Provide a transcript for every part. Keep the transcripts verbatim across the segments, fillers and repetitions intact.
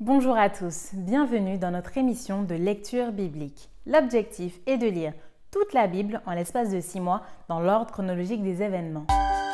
Bonjour à tous, bienvenue dans notre émission de lecture biblique. L'objectif est de lire toute la Bible en l'espace de six mois dans l'ordre chronologique des événements.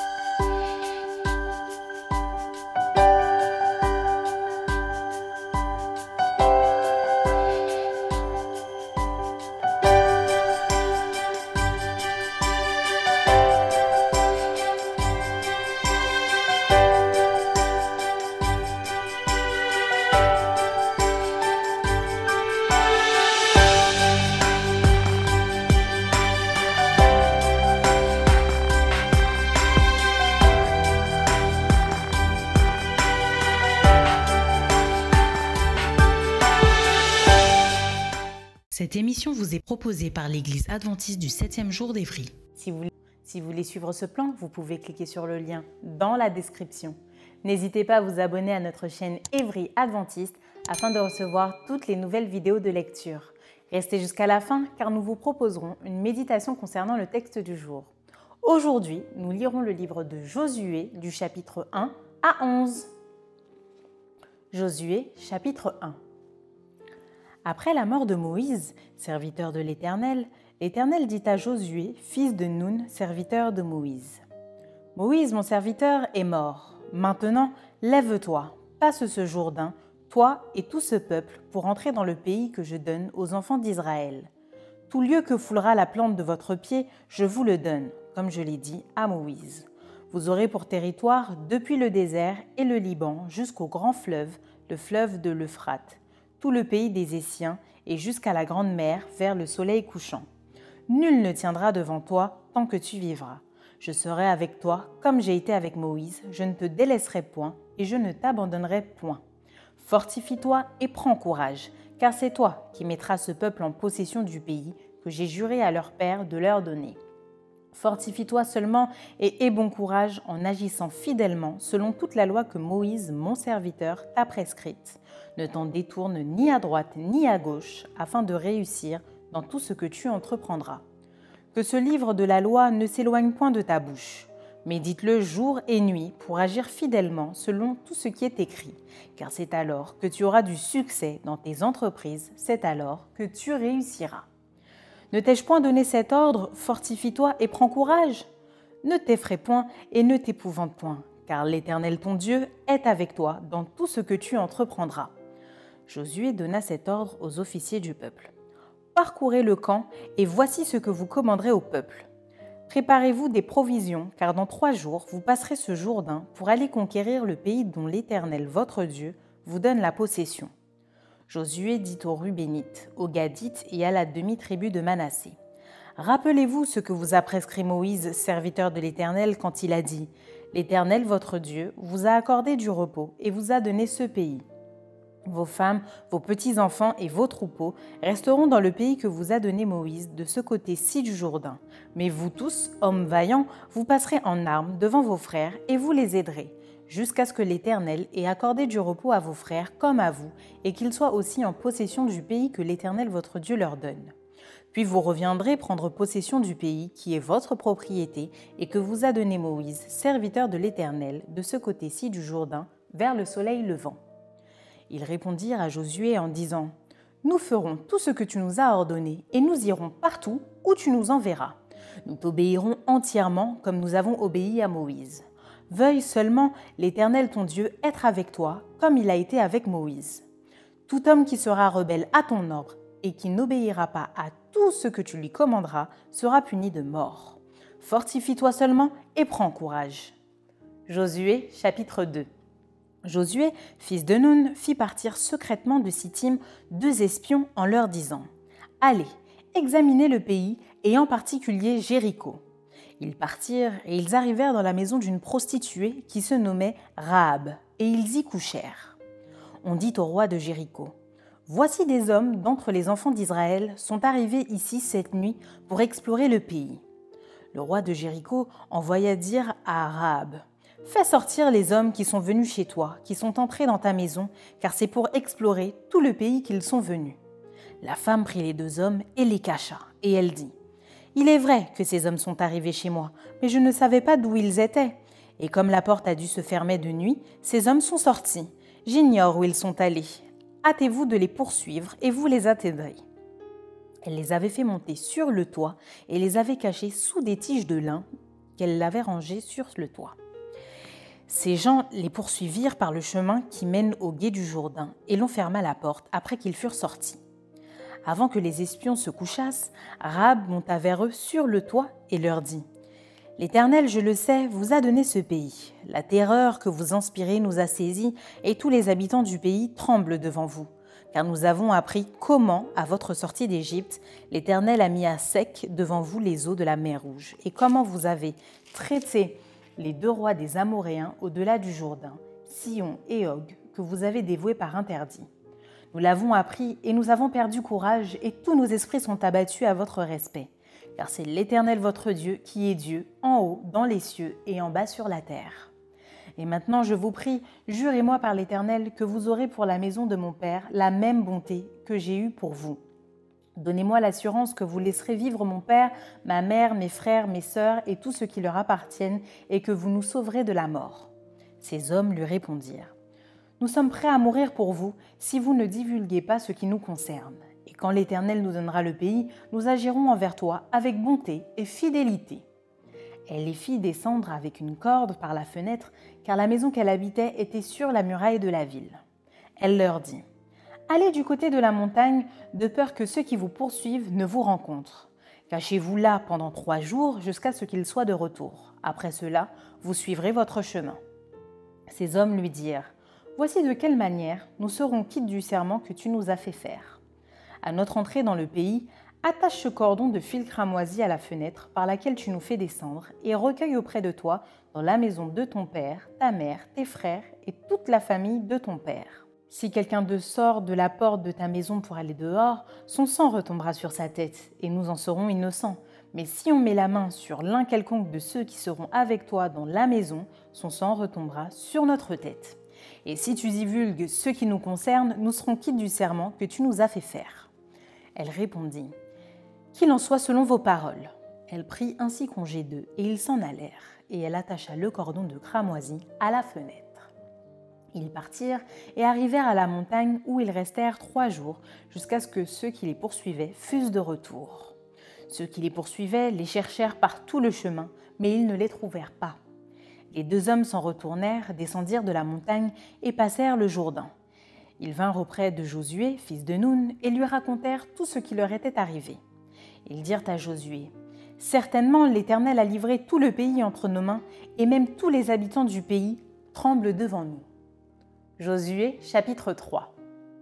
Cette émission vous est proposée par l'Église adventiste du septième jour d'Évry. Si vous, si vous voulez suivre ce plan, vous pouvez cliquer sur le lien dans la description. N'hésitez pas à vous abonner à notre chaîne Évry Adventiste afin de recevoir toutes les nouvelles vidéos de lecture. Restez jusqu'à la fin car nous vous proposerons une méditation concernant le texte du jour. Aujourd'hui, nous lirons le livre de Josué du chapitre un à onze. Josué, chapitre un. Après la mort de Moïse, serviteur de l'Éternel, l'Éternel dit à Josué, fils de Nun, serviteur de Moïse. « Moïse, mon serviteur, est mort. Maintenant, lève-toi, passe ce Jourdain, toi et tout ce peuple, pour entrer dans le pays que je donne aux enfants d'Israël. Tout lieu que foulera la plante de votre pied, je vous le donne, comme je l'ai dit à Moïse. Vous aurez pour territoire depuis le désert et le Liban jusqu'au grand fleuve, le fleuve de l'Euphrate, tout le pays des Essiens et jusqu'à la grande mer vers le soleil couchant. Nul ne tiendra devant toi tant que tu vivras. Je serai avec toi comme j'ai été avec Moïse, je ne te délaisserai point et je ne t'abandonnerai point. Fortifie-toi et prends courage, car c'est toi qui mettras ce peuple en possession du pays que j'ai juré à leur père de leur donner. Fortifie-toi seulement et aie bon courage en agissant fidèlement selon toute la loi que Moïse, mon serviteur, t'a prescrite. Ne t'en détourne ni à droite ni à gauche, afin de réussir dans tout ce que tu entreprendras. Que ce livre de la loi ne s'éloigne point de ta bouche. Médite-le jour et nuit pour agir fidèlement selon tout ce qui est écrit, car c'est alors que tu auras du succès dans tes entreprises, c'est alors que tu réussiras. Ne t'ai-je point donné cet ordre, fortifie-toi et prends courage? Ne t'effraie point et ne t'épouvante point, car l'Éternel ton Dieu est avec toi dans tout ce que tu entreprendras. Josué donna cet ordre aux officiers du peuple. Parcourez le camp et voici ce que vous commanderez au peuple. Préparez-vous des provisions, car dans trois jours vous passerez ce Jourdain pour aller conquérir le pays dont l'Éternel votre Dieu vous donne la possession. Josué dit aux Rubénites, aux Gadites et à la demi-tribu de Manassé. Rappelez-vous ce que vous a prescrit Moïse, serviteur de l'Éternel, quand il a dit « L'Éternel, votre Dieu, vous a accordé du repos et vous a donné ce pays. Vos femmes, vos petits-enfants et vos troupeaux resteront dans le pays que vous a donné Moïse de ce côté-ci du Jourdain. Mais vous tous, hommes vaillants, vous passerez en armes devant vos frères et vous les aiderez, jusqu'à ce que l'Éternel ait accordé du repos à vos frères comme à vous, et qu'ils soient aussi en possession du pays que l'Éternel votre Dieu leur donne. Puis vous reviendrez prendre possession du pays qui est votre propriété et que vous a donné Moïse, serviteur de l'Éternel, de ce côté-ci du Jourdain, vers le soleil levant. » Ils répondirent à Josué en disant « Nous ferons tout ce que tu nous as ordonné et nous irons partout où tu nous enverras. Nous t'obéirons entièrement comme nous avons obéi à Moïse. Veuille seulement l'Éternel ton Dieu être avec toi comme il a été avec Moïse. Tout homme qui sera rebelle à ton ordre et qui n'obéira pas à tout ce que tu lui commanderas sera puni de mort. Fortifie-toi seulement et prends courage. » Josué chapitre deux. Josué, fils de Nun, fit partir secrètement de Sittim deux espions en leur disant « Allez, examinez le pays et en particulier Jéricho. » Ils partirent et ils arrivèrent dans la maison d'une prostituée qui se nommait Rahab, et ils y couchèrent. On dit au roi de Jéricho « Voici des hommes d'entre les enfants d'Israël sont arrivés ici cette nuit pour explorer le pays. » Le roi de Jéricho envoya dire à Rahab « Fais sortir les hommes qui sont venus chez toi, qui sont entrés dans ta maison, car c'est pour explorer tout le pays qu'ils sont venus. » La femme prit les deux hommes et les cacha, et elle dit « Il est vrai que ces hommes sont arrivés chez moi, mais je ne savais pas d'où ils étaient. Et comme la porte a dû se fermer de nuit, ces hommes sont sortis. J'ignore où ils sont allés. hâtez-vous de les poursuivre et vous les atteindrez. » Elle les avait fait monter sur le toit et les avait cachés sous des tiges de lin qu'elle avait rangées sur le toit. Ces gens les poursuivirent par le chemin qui mène au gué du Jourdain et l'on ferma la porte après qu'ils furent sortis. Avant que les espions se couchassent, Rahab monta vers eux sur le toit et leur dit « L'Éternel, je le sais, vous a donné ce pays. La terreur que vous inspirez nous a saisis et tous les habitants du pays tremblent devant vous. Car nous avons appris comment, à votre sortie d'Égypte, l'Éternel a mis à sec devant vous les eaux de la mer Rouge et comment vous avez traité les deux rois des Amoréens au-delà du Jourdain, Sihon et Og, que vous avez dévoués par interdit. Nous l'avons appris et nous avons perdu courage et tous nos esprits sont abattus à votre respect. Car c'est l'Éternel votre Dieu qui est Dieu, en haut, dans les cieux et en bas sur la terre. Et maintenant, je vous prie, jurez-moi par l'Éternel que vous aurez pour la maison de mon Père la même bonté que j'ai eue pour vous. Donnez-moi l'assurance que vous laisserez vivre mon père, ma mère, mes frères, mes sœurs et tout ce qui leur appartiennent et que vous nous sauverez de la mort. » Ces hommes lui répondirent « Nous sommes prêts à mourir pour vous si vous ne divulguez pas ce qui nous concerne. Et quand l'Éternel nous donnera le pays, nous agirons envers toi avec bonté et fidélité. » Elle les fit descendre avec une corde par la fenêtre, car la maison qu'elle habitait était sur la muraille de la ville. Elle leur dit « Allez du côté de la montagne, de peur que ceux qui vous poursuivent ne vous rencontrent. Cachez-vous là pendant trois jours jusqu'à ce qu'ils soient de retour. Après cela, vous suivrez votre chemin. » Ces hommes lui dirent « Voici de quelle manière nous serons quittes du serment que tu nous as fait faire. À notre entrée dans le pays, attache ce cordon de fil cramoisi à la fenêtre par laquelle tu nous fais descendre et recueille auprès de toi, dans la maison de ton père, ta mère, tes frères et toute la famille de ton père. Si quelqu'un de sort de la porte de ta maison pour aller dehors, son sang retombera sur sa tête et nous en serons innocents. Mais si on met la main sur l'un quelconque de ceux qui seront avec toi dans la maison, son sang retombera sur notre tête. Et si tu divulgues ce qui nous concerne, nous serons quittes du serment que tu nous as fait faire. » Elle répondit « Qu'il en soit selon vos paroles. » Elle prit ainsi congé d'eux et ils s'en allèrent, et elle attacha le cordon de cramoisi à la fenêtre. Ils partirent et arrivèrent à la montagne où ils restèrent trois jours jusqu'à ce que ceux qui les poursuivaient fussent de retour. Ceux qui les poursuivaient les cherchèrent par tout le chemin, mais ils ne les trouvèrent pas. Les deux hommes s'en retournèrent, descendirent de la montagne et passèrent le Jourdain. Ils vinrent auprès de Josué, fils de Nun, et lui racontèrent tout ce qui leur était arrivé. Ils dirent à Josué « Certainement l'Éternel a livré tout le pays entre nos mains, et même tous les habitants du pays tremblent devant nous. » Josué, chapitre trois.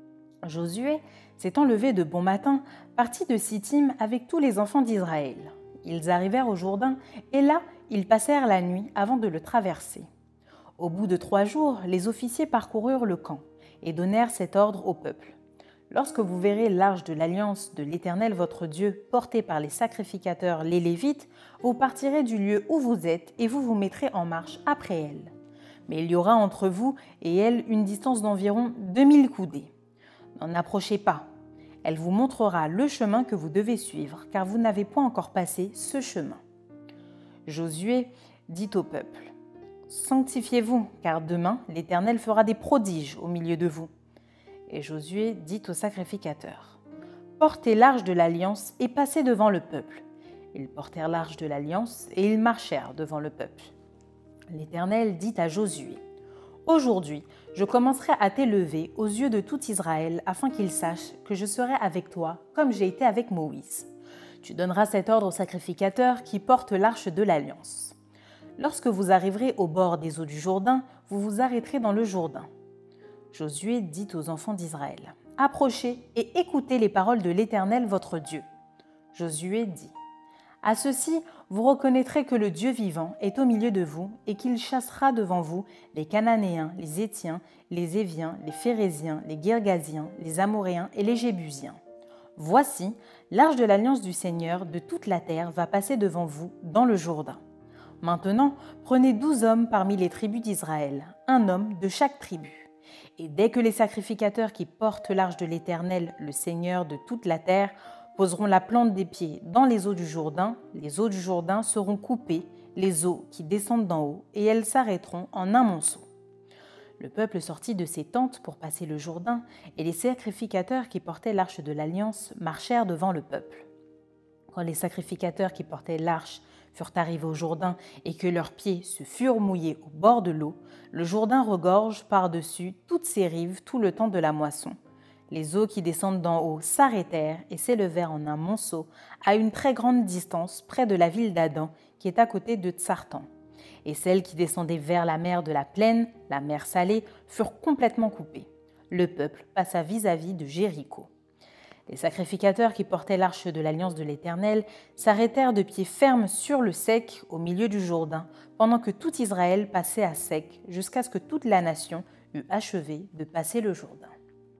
Josué, s'étant levé de bon matin, partit de Sittim avec tous les enfants d'Israël. Ils arrivèrent au Jourdain, et là, ils passèrent la nuit avant de le traverser. Au bout de trois jours, les officiers parcoururent le camp et donnèrent cet ordre au peuple. Lorsque vous verrez l'arche de l'alliance de l'Éternel votre Dieu portée par les sacrificateurs les Lévites, vous partirez du lieu où vous êtes et vous vous mettrez en marche après elle. Mais il y aura entre vous et elle une distance d'environ deux mille coudées. N'en approchez pas. Elle vous montrera le chemin que vous devez suivre, car vous n'avez point encore passé ce chemin. » Josué dit au peuple « Sanctifiez-vous, car demain l'Éternel fera des prodiges au milieu de vous. » Et Josué dit aux sacrificateurs « Portez l'arche de l'alliance et passez devant le peuple. » Ils portèrent l'arche de l'alliance et ils marchèrent devant le peuple. L'Éternel dit à Josué « Aujourd'hui, je commencerai à t'élever aux yeux de tout Israël afin qu'ils sachent que je serai avec toi comme j'ai été avec Moïse. Tu donneras cet ordre aux sacrificateurs qui portent l'arche de l'alliance. Lorsque vous arriverez au bord des eaux du Jourdain, vous vous arrêterez dans le Jourdain. » Josué dit aux enfants d'Israël « Approchez et écoutez les paroles de l'Éternel votre Dieu. » Josué dit « À ceci, vous reconnaîtrez que le Dieu vivant est au milieu de vous et qu'il chassera devant vous les Cananéens, les Hétiens, les Éviens, les Phéréziens, les Girgasiens, les Amoréens et les Jébusiens. Voici, l'arche de l'alliance du Seigneur de toute la terre va passer devant vous dans le Jourdain. Maintenant, prenez douze hommes parmi les tribus d'Israël, un homme de chaque tribu. Et dès que les sacrificateurs qui portent l'arche de l'Éternel, le Seigneur de toute la terre, poseront la plante des pieds dans les eaux du Jourdain, les eaux du Jourdain seront coupées, les eaux qui descendent d'en haut, et elles s'arrêteront en un monceau. Le peuple sortit de ses tentes pour passer le Jourdain, et les sacrificateurs qui portaient l'arche de l'Alliance marchèrent devant le peuple. Quand les sacrificateurs qui portaient l'arche furent arrivés au Jourdain et que leurs pieds se furent mouillés au bord de l'eau, le Jourdain regorge par-dessus toutes ses rives tout le temps de la moisson. Les eaux qui descendent d'en haut s'arrêtèrent et s'élevèrent en un monceau à une très grande distance près de la ville d'Addan qui est à côté de Tsartan. Et celles qui descendaient vers la mer de la plaine, la mer Salée, furent complètement coupées. Le peuple passa vis-à-vis de Jéricho. Les sacrificateurs qui portaient l'arche de l'Alliance de l'Éternel s'arrêtèrent de pied ferme sur le sec au milieu du Jourdain, pendant que tout Israël passait à sec, jusqu'à ce que toute la nation eût achevé de passer le Jourdain.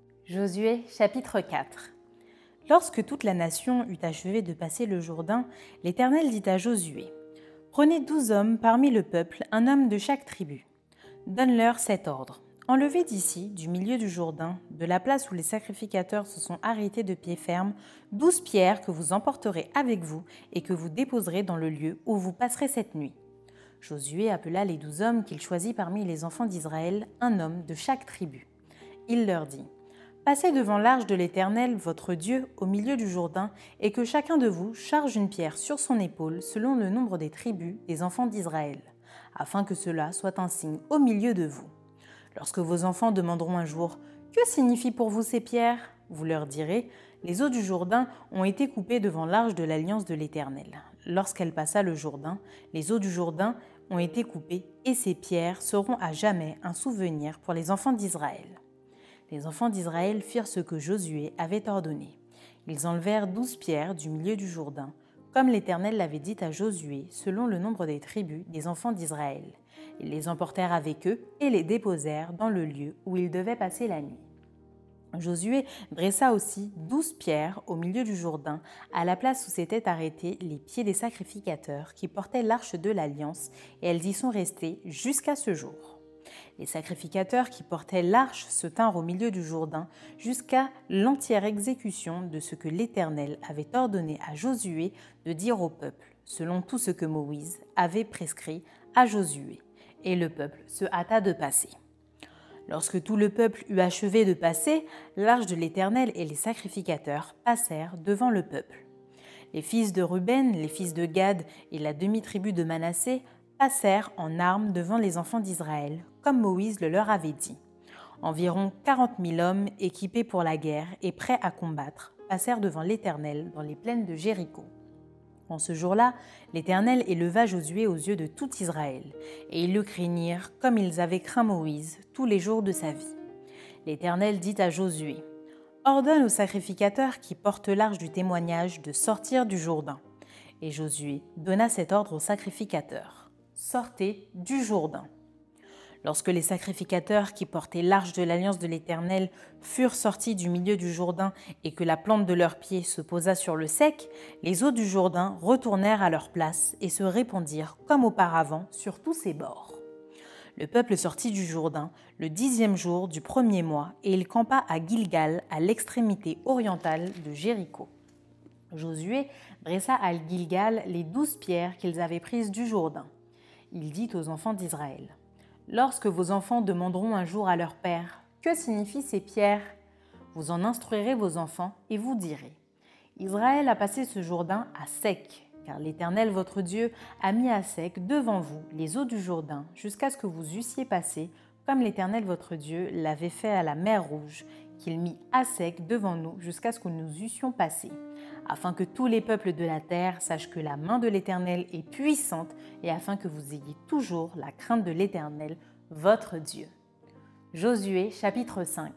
Josué chapitre quatre. Lorsque toute la nation eut achevé de passer le Jourdain, l'Éternel dit à Josué : « Prenez douze hommes parmi le peuple, un homme de chaque tribu. Donne-leur cet ordre. Enlevez d'ici, du milieu du Jourdain, de la place où les sacrificateurs se sont arrêtés de pied ferme, douze pierres que vous emporterez avec vous et que vous déposerez dans le lieu où vous passerez cette nuit. » Josué appela les douze hommes qu'il choisit parmi les enfants d'Israël, un homme de chaque tribu. Il leur dit : « Passez devant l'arche de l'Éternel, votre Dieu, au milieu du Jourdain, et que chacun de vous charge une pierre sur son épaule selon le nombre des tribus des enfants d'Israël, afin que cela soit un signe au milieu de vous. Lorsque vos enfants demanderont un jour « Que signifient pour vous ces pierres ?» vous leur direz « Les eaux du Jourdain ont été coupées devant l'arche de l'Alliance de l'Éternel. Lorsqu'elle passa le Jourdain, les eaux du Jourdain ont été coupées et ces pierres seront à jamais un souvenir pour les enfants d'Israël. » Les enfants d'Israël firent ce que Josué avait ordonné. Ils enlevèrent douze pierres du milieu du Jourdain, comme l'Éternel l'avait dit à Josué, selon le nombre des tribus des enfants d'Israël. Ils les emportèrent avec eux et les déposèrent dans le lieu où ils devaient passer la nuit. Josué dressa aussi douze pierres au milieu du Jourdain, à la place où s'étaient arrêtés les pieds des sacrificateurs qui portaient l'arche de l'Alliance, et elles y sont restées jusqu'à ce jour. Les sacrificateurs qui portaient l'arche se tinrent au milieu du Jourdain jusqu'à l'entière exécution de ce que l'Éternel avait ordonné à Josué de dire au peuple, selon tout ce que Moïse avait prescrit à Josué. Et le peuple se hâta de passer. Lorsque tout le peuple eut achevé de passer, l'arche de l'Éternel et les sacrificateurs passèrent devant le peuple. Les fils de Ruben, les fils de Gad et la demi-tribu de Manassé passèrent en armes devant les enfants d'Israël, comme Moïse le leur avait dit. Environ quarante mille hommes équipés pour la guerre et prêts à combattre passèrent devant l'Éternel dans les plaines de Jéricho. En ce jour-là, l'Éternel éleva Josué aux yeux de tout Israël, et ils le craignirent comme ils avaient craint Moïse tous les jours de sa vie. L'Éternel dit à Josué : « Ordonne aux sacrificateurs qui portent l'arche du témoignage de sortir du Jourdain. » Et Josué donna cet ordre aux sacrificateurs : « Sortez du Jourdain. » Lorsque les sacrificateurs qui portaient l'arche de l'Alliance de l'Éternel furent sortis du milieu du Jourdain et que la plante de leurs pieds se posa sur le sec, les eaux du Jourdain retournèrent à leur place et se répandirent comme auparavant sur tous ses bords. Le peuple sortit du Jourdain le dixième jour du premier mois et il campa à Gilgal, à l'extrémité orientale de Jéricho. Josué dressa à Gilgal les douze pierres qu'ils avaient prises du Jourdain. Il dit aux enfants d'Israël : « Lorsque vos enfants demanderont un jour à leur père « Que signifient ces pierres ?» vous en instruirez vos enfants et vous direz : « Israël a passé ce Jourdain à sec, car l'Éternel votre Dieu a mis à sec devant vous les eaux du Jourdain jusqu'à ce que vous eussiez passé, comme l'Éternel votre Dieu l'avait fait à la mer Rouge, qu'il mit à sec devant nous jusqu'à ce que nous eussions passé, afin que tous les peuples de la terre sachent que la main de l'Éternel est puissante et afin que vous ayez toujours la crainte de l'Éternel, votre Dieu. » Josué chapitre cinq.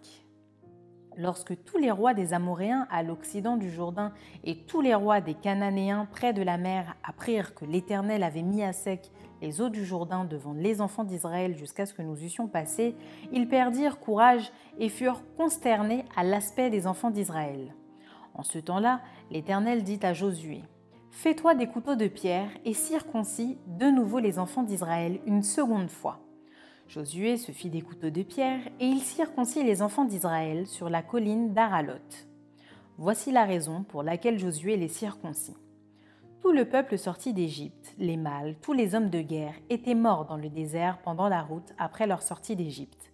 Lorsque tous les rois des Amoréens à l'occident du Jourdain et tous les rois des Cananéens près de la mer apprirent que l'Éternel avait mis à sec les eaux du Jourdain devant les enfants d'Israël jusqu'à ce que nous eussions passé, ils perdirent courage et furent consternés à l'aspect des enfants d'Israël. En ce temps-là, l'Éternel dit à Josué : « Fais-toi des couteaux de pierre et circoncis de nouveau les enfants d'Israël une seconde fois. » Josué se fit des couteaux de pierre et il circoncit les enfants d'Israël sur la colline d'Aralot. Voici la raison pour laquelle Josué les circoncit. Tout le peuple sorti d'Égypte, les mâles, tous les hommes de guerre, étaient morts dans le désert pendant la route après leur sortie d'Égypte.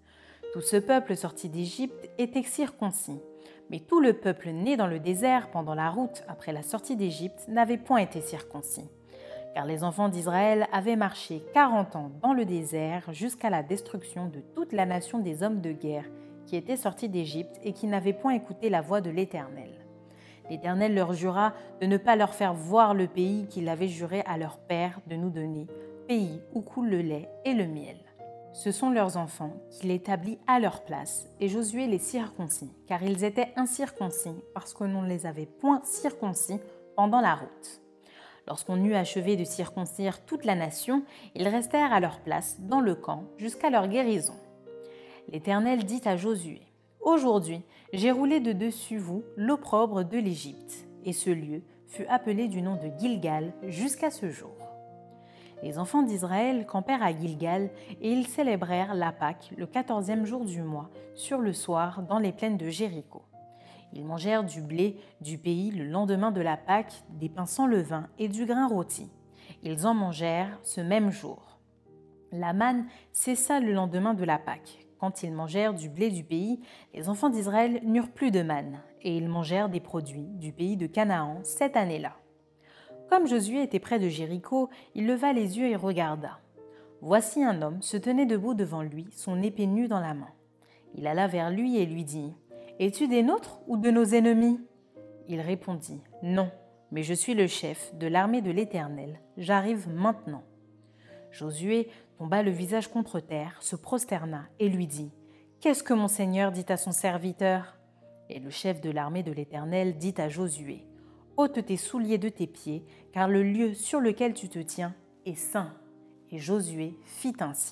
Tout ce peuple sorti d'Égypte était circoncis, mais tout le peuple né dans le désert pendant la route après la sortie d'Égypte n'avait point été circoncis. Car les enfants d'Israël avaient marché quarante ans dans le désert jusqu'à la destruction de toute la nation des hommes de guerre qui étaient sortis d'Égypte et qui n'avaient point écouté la voix de l'Éternel. L'Éternel leur jura de ne pas leur faire voir le pays qu'il avait juré à leur père de nous donner, pays où coule le lait et le miel. Ce sont leurs enfants qu'il établit à leur place, et Josué les circoncit, car ils étaient incirconcis parce que l'on ne les avait point circoncis pendant la route. Lorsqu'on eut achevé de circoncire toute la nation, ils restèrent à leur place dans le camp jusqu'à leur guérison. L'Éternel dit à Josué, « Aujourd'hui, j'ai roulé de dessus vous l'opprobre de l'Égypte. » Et ce lieu fut appelé du nom de Gilgal jusqu'à ce jour. Les enfants d'Israël campèrent à Gilgal et ils célébrèrent la Pâque le quatorzième jour du mois, sur le soir, dans les plaines de Jéricho. Ils mangèrent du blé du pays le lendemain de la Pâque, des pains sans levain et du grain rôti. Ils en mangèrent ce même jour. La manne cessa le lendemain de la Pâque. Quand ils mangèrent du blé du pays, les enfants d'Israël n'eurent plus de manne, et ils mangèrent des produits du pays de Canaan cette année-là. Comme Josué était près de Jéricho, il leva les yeux et regarda. Voici un homme se tenait debout devant lui, son épée nue dans la main. Il alla vers lui et lui dit « Es-tu des nôtres ou de nos ennemis ?» Il répondit « Non, mais je suis le chef de l'armée de l'Éternel, j'arrive maintenant. » Josué tomba le visage contre terre, se prosterna et lui dit « Qu'est-ce que mon Seigneur dit à son serviteur ?» Et le chef de l'armée de l'Éternel dit à Josué « Ôte tes souliers de tes pieds, car le lieu sur lequel tu te tiens est saint. » Et Josué fit ainsi.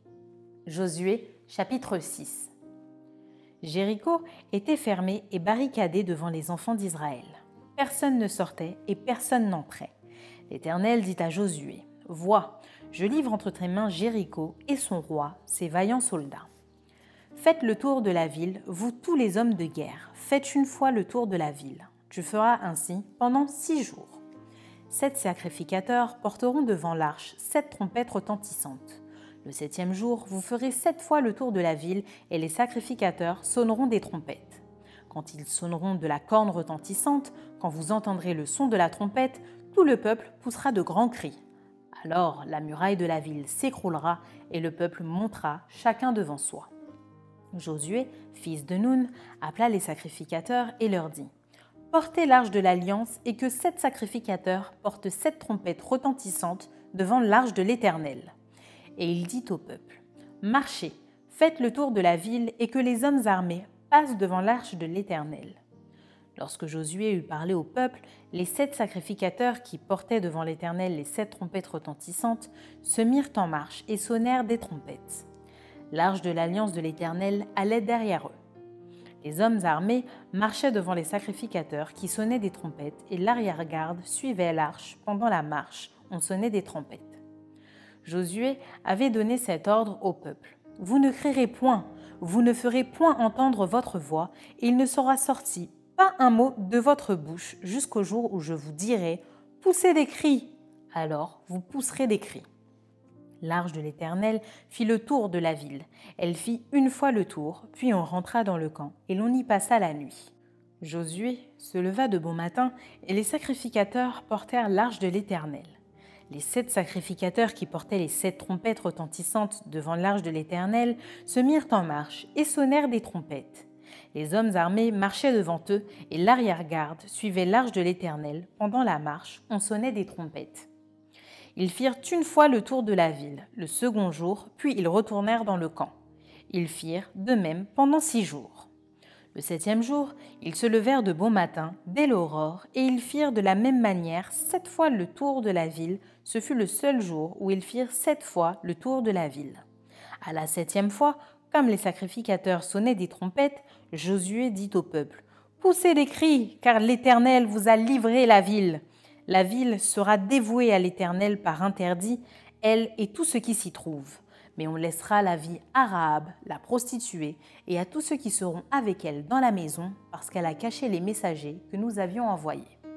Josué, chapitre six. Jéricho était fermé et barricadé devant les enfants d'Israël. Personne ne sortait et personne n'entrait. L'Éternel dit à Josué « Vois, je livre entre tes mains Jéricho et son roi, ses vaillants soldats. Faites le tour de la ville, vous tous les hommes de guerre, faites une fois le tour de la ville. Tu feras ainsi pendant six jours. Sept sacrificateurs porteront devant l'arche sept trompettes retentissantes. Le septième jour, vous ferez sept fois le tour de la ville et les sacrificateurs sonneront des trompettes. Quand ils sonneront de la corne retentissante, quand vous entendrez le son de la trompette, tout le peuple poussera de grands cris. Alors la muraille de la ville s'écroulera et le peuple montera chacun devant soi. » Josué, fils de Nun, appela les sacrificateurs et leur dit « Portez l'arche de l'alliance et que sept sacrificateurs portent sept trompettes retentissantes devant l'arche de l'Éternel. » Et il dit au peuple « Marchez, faites le tour de la ville et que les hommes armés passent devant l'arche de l'Éternel. » Lorsque Josué eut parlé au peuple, les sept sacrificateurs qui portaient devant l'Éternel les sept trompettes retentissantes se mirent en marche et sonnèrent des trompettes. L'arche de l'alliance de l'Éternel allait derrière eux. Les hommes armés marchaient devant les sacrificateurs qui sonnaient des trompettes et l'arrière-garde suivait l'arche pendant la marche, on sonnait des trompettes. Josué avait donné cet ordre au peuple. « Vous ne crierez point, vous ne ferez point entendre votre voix, et il ne sera sorti pas un mot de votre bouche jusqu'au jour où je vous dirai « Poussez des cris !» Alors vous pousserez des cris. L'arche de l'Éternel fit le tour de la ville. Elle fit une fois le tour, puis on rentra dans le camp, et l'on y passa la nuit. Josué se leva de bon matin, et les sacrificateurs portèrent l'arche de l'Éternel. Les sept sacrificateurs qui portaient les sept trompettes retentissantes devant l'arche de l'Éternel se mirent en marche et sonnèrent des trompettes. Les hommes armés marchaient devant eux et l'arrière-garde suivait l'arche de l'Éternel. Pendant la marche, on sonnait des trompettes. Ils firent une fois le tour de la ville, le second jour, puis ils retournèrent dans le camp. Ils firent de même pendant six jours. Le septième jour, ils se levèrent de bon matin, dès l'aurore, et ils firent de la même manière sept fois le tour de la ville. Ce fut le seul jour où ils firent sept fois le tour de la ville. À la septième fois, comme les sacrificateurs sonnaient des trompettes, Josué dit au peuple « Poussez des cris, car l'Éternel vous a livré la ville. La ville sera dévouée à l'Éternel par interdit, elle et tout ce qui s'y trouve. Mais on laissera la vie à Rahab, la prostituée, et à tous ceux qui seront avec elle dans la maison, parce qu'elle a caché les messagers que nous avions envoyés.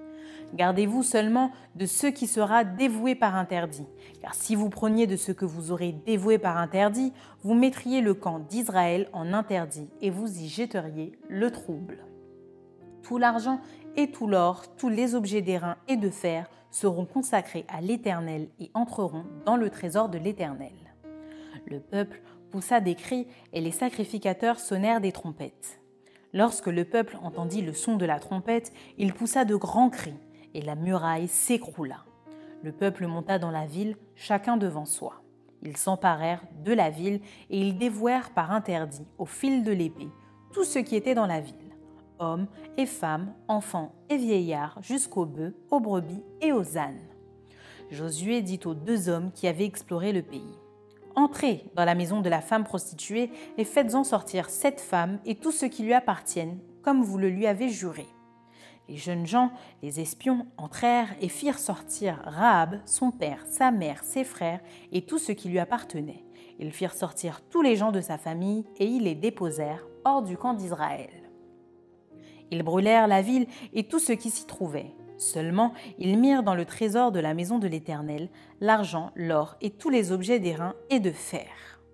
Gardez-vous seulement de ce qui sera dévoué par interdit. Car si vous preniez de ce que vous aurez dévoué par interdit, vous mettriez le camp d'Israël en interdit et vous y jetteriez le trouble. Tout l'argent et tout l'or, tous les objets d'airain et de fer seront consacrés à l'Éternel et entreront dans le trésor de l'Éternel. Le peuple poussa des cris et les sacrificateurs sonnèrent des trompettes. Lorsque le peuple entendit le son de la trompette, il poussa de grands cris et la muraille s'écroula. Le peuple monta dans la ville, chacun devant soi. Ils s'emparèrent de la ville et ils dévouèrent par interdit, au fil de l'épée, tout ce qui était dans la ville. Hommes et femmes, enfants et vieillards, jusqu'aux bœufs, aux brebis et aux ânes. Josué dit aux deux hommes qui avaient exploré le pays : « Entrez dans la maison de la femme prostituée et faites-en sortir cette femme et tout ce qui lui appartiennent, comme vous le lui avez juré. » Les jeunes gens, les espions, entrèrent et firent sortir Rahab, son père, sa mère, ses frères et tout ce qui lui appartenait. Ils firent sortir tous les gens de sa famille et ils les déposèrent hors du camp d'Israël. Ils brûlèrent la ville et tout ce qui s'y trouvait. Seulement, ils mirent dans le trésor de la maison de l'Éternel l'argent, l'or et tous les objets d'airain et de fer.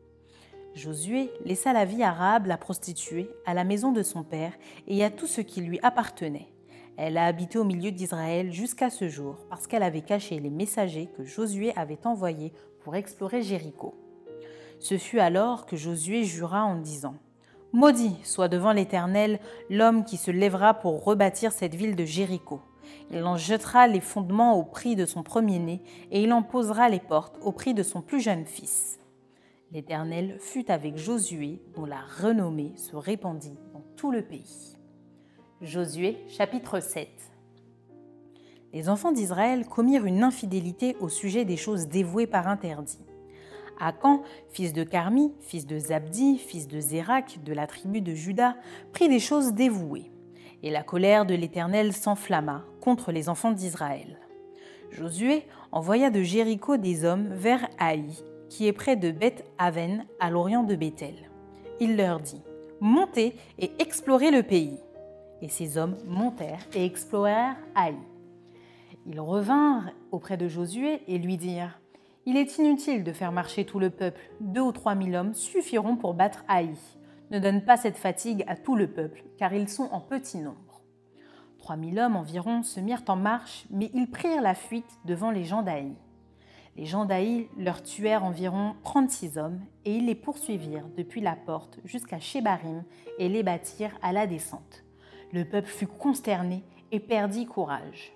Josué laissa la vie à Rahab la prostituée, à la maison de son père et à tout ce qui lui appartenait. Elle a habité au milieu d'Israël jusqu'à ce jour parce qu'elle avait caché les messagers que Josué avait envoyés pour explorer Jéricho. Ce fut alors que Josué jura en disant : « Maudit soit devant l'Éternel l'homme qui se lèvera pour rebâtir cette ville de Jéricho. Il en jettera les fondements au prix de son premier-né et il en posera les portes au prix de son plus jeune fils. » L'Éternel fut avec Josué, dont la renommée se répandit dans tout le pays. Josué chapitre sept. Les enfants d'Israël commirent une infidélité au sujet des choses dévouées par interdit. Akan, fils de Carmi, fils de Zabdi, fils de Zérak, de la tribu de Juda, prit des choses dévouées. Et la colère de l'Éternel s'enflamma contre les enfants d'Israël. Josué envoya de Jéricho des hommes vers Haï, qui est près de Beth-Aven, à l'orient de Béthel. Il leur dit : « Montez et explorez le pays. » Et ces hommes montèrent et explorèrent Haï. Ils revinrent auprès de Josué et lui dirent : « Il est inutile de faire marcher tout le peuple. Deux ou trois mille hommes suffiront pour battre Haï. Ne donne pas cette fatigue à tout le peuple, car ils sont en petit nombre. » Trois mille hommes environ se mirent en marche, mais ils prirent la fuite devant les gens d'Haï. Les gens d'Haï leur tuèrent environ trente-six hommes, et ils les poursuivirent depuis la porte jusqu'à Shebarim et les battirent à la descente. Le peuple fut consterné et perdit courage.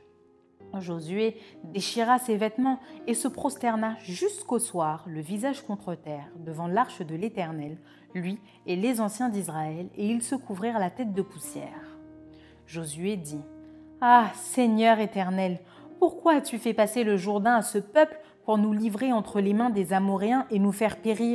Josué déchira ses vêtements et se prosterna jusqu'au soir, le visage contre terre, devant l'arche de l'Éternel, lui et les anciens d'Israël, et ils se couvrirent la tête de poussière. Josué dit : « Ah, Seigneur Éternel, pourquoi as-tu fait passer le Jourdain à ce peuple pour nous livrer entre les mains des Amoréens et nous faire périr ?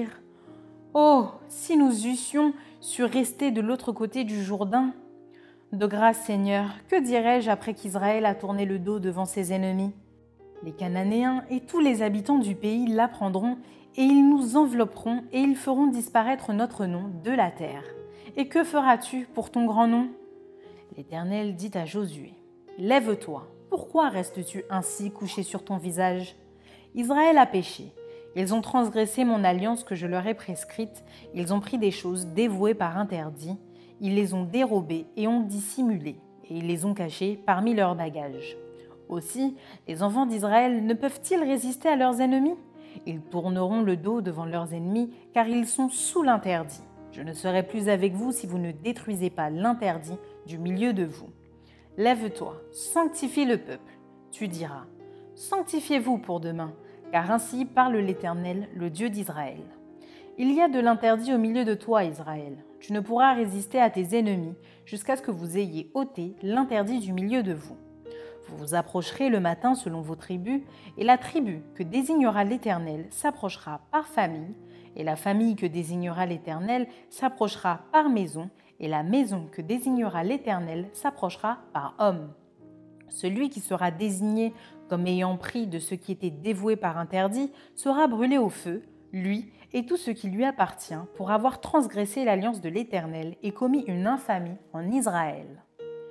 Oh, si nous eussions su rester de l'autre côté du Jourdain ! De grâce, Seigneur, que dirais-je après qu'Israël a tourné le dos devant ses ennemis ? Les Cananéens et tous les habitants du pays l'apprendront, et ils nous envelopperont, et ils feront disparaître notre nom de la terre. Et que feras-tu pour ton grand nom ? » L'Éternel dit à Josué : « Lève-toi, pourquoi restes-tu ainsi couché sur ton visage ? Israël a péché. Ils ont transgressé mon alliance que je leur ai prescrite, ils ont pris des choses dévouées par interdit, ils les ont dérobées et ont dissimulé, et ils les ont cachées parmi leurs bagages. Aussi, les enfants d'Israël ne peuvent-ils résister à leurs ennemis ? Ils tourneront le dos devant leurs ennemis, car ils sont sous l'interdit. Je ne serai plus avec vous si vous ne détruisez pas l'interdit du milieu de vous. Lève-toi, sanctifie le peuple. Tu diras : sanctifiez-vous pour demain, car ainsi parle l'Éternel, le Dieu d'Israël. Il y a de l'interdit au milieu de toi, Israël. Tu ne pourras résister à tes ennemis jusqu'à ce que vous ayez ôté l'interdit du milieu de vous. Vous vous approcherez le matin selon vos tribus, et la tribu que désignera l'Éternel s'approchera par famille, et la famille que désignera l'Éternel s'approchera par maison, et la maison que désignera l'Éternel s'approchera par homme. Celui qui sera désigné comme ayant pris de ce qui était dévoué par interdit sera brûlé au feu, lui et tout ce qui lui appartient, pour avoir transgressé l'alliance de l'Éternel et commis une infamie en Israël.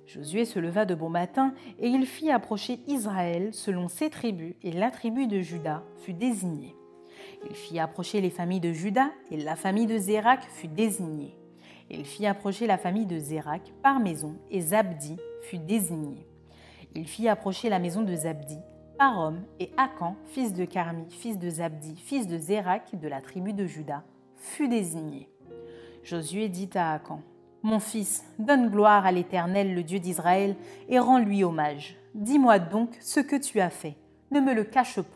Josué se leva de bon matin et il fit approcher Israël selon ses tribus, et la tribu de Juda fut désignée. Il fit approcher les familles de Juda et la famille de Zérak fut désignée. Il fit approcher la famille de Zérak par maison et Zabdi fut désigné. Il fit approcher la maison de Zabdi par homme, et Akan, fils de Carmi, fils de Zabdi, fils de Zérak de la tribu de Juda, fut désigné. Josué dit à Akan: « Mon fils, donne gloire à l'Éternel, le Dieu d'Israël, et rends-lui hommage. Dis-moi donc ce que tu as fait, ne me le cache point. »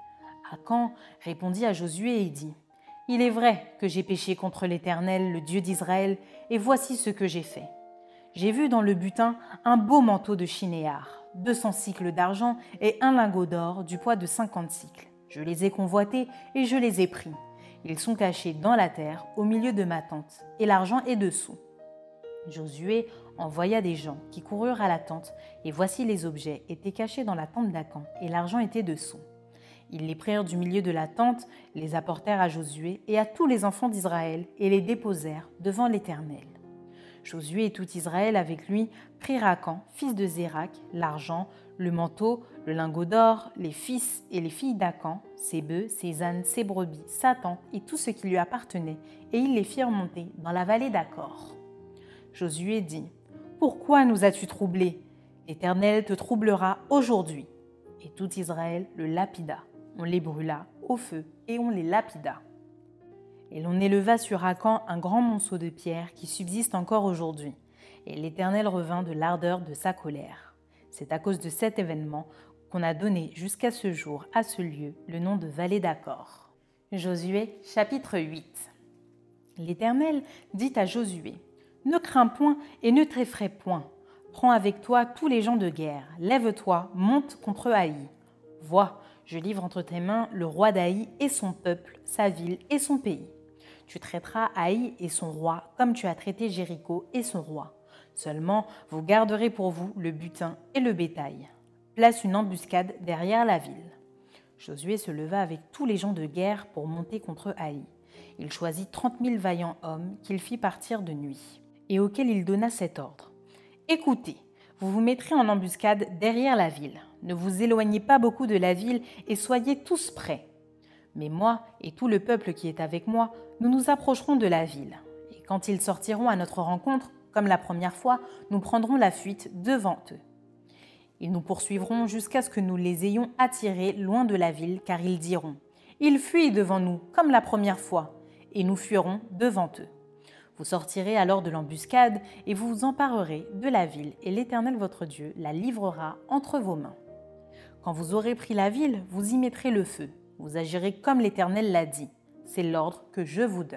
Akan répondit à Josué et dit: « Il est vrai que j'ai péché contre l'Éternel, le Dieu d'Israël, et voici ce que j'ai fait. J'ai vu dans le butin un beau manteau de chinéar, deux cents cycles d'argent et un lingot d'or du poids de cinquante cycles. Je les ai convoités et je les ai pris. Ils sont cachés dans la terre, au milieu de ma tente, et l'argent est dessous. » Josué envoya des gens qui coururent à la tente, et voici les objets étaient cachés dans la tente d'Akan, et l'argent était dessous. Ils les prirent du milieu de la tente, les apportèrent à Josué et à tous les enfants d'Israël, et les déposèrent devant l'Éternel. Josué et tout Israël avec lui prirent Akan, fils de Zérak, l'argent, le manteau, le lingot d'or, les fils et les filles d'Akan, ses bœufs, ses ânes, ses brebis, sa tente et tout ce qui lui appartenait, et ils les firent monter dans la vallée d'Acor. Josué dit: « Pourquoi nous as-tu troublés? L'Éternel te troublera aujourd'hui. » Et tout Israël le lapida. On les brûla au feu et on les lapida. Et l'on éleva sur Akan un grand monceau de pierre qui subsiste encore aujourd'hui. Et l'Éternel revint de l'ardeur de sa colère. C'est à cause de cet événement qu'on a donné jusqu'à ce jour à ce lieu le nom de vallée d'Acor. Josué chapitre huit. L'Éternel dit à Josué: « Ne crains point et ne t'effraie point. Prends avec toi tous les gens de guerre. Lève-toi, monte contre Haï. Vois, je livre entre tes mains le roi d'Haï et son peuple, sa ville et son pays. Tu traiteras Haï et son roi comme tu as traité Jéricho et son roi. Seulement, vous garderez pour vous le butin et le bétail. Place une embuscade derrière la ville. » Josué se leva avec tous les gens de guerre pour monter contre Haï. Il choisit trente mille vaillants hommes qu'il fit partir de nuit, et auxquels il donna cet ordre: « Écoutez, vous vous mettrez en embuscade derrière la ville. Ne vous éloignez pas beaucoup de la ville et soyez tous prêts. Mais moi et tout le peuple qui est avec moi, nous nous approcherons de la ville. Et quand ils sortiront à notre rencontre, comme la première fois, nous prendrons la fuite devant eux. Ils nous poursuivront jusqu'à ce que nous les ayons attirés loin de la ville, car ils diront: « Ils fuient devant nous, comme la première fois, et nous fuirons devant eux. Vous sortirez alors de l'embuscade et vous vous emparerez de la ville, et l'Éternel votre Dieu la livrera entre vos mains. Quand vous aurez pris la ville, vous y mettrez le feu. Vous agirez comme l'Éternel l'a dit. C'est l'ordre que je vous donne. »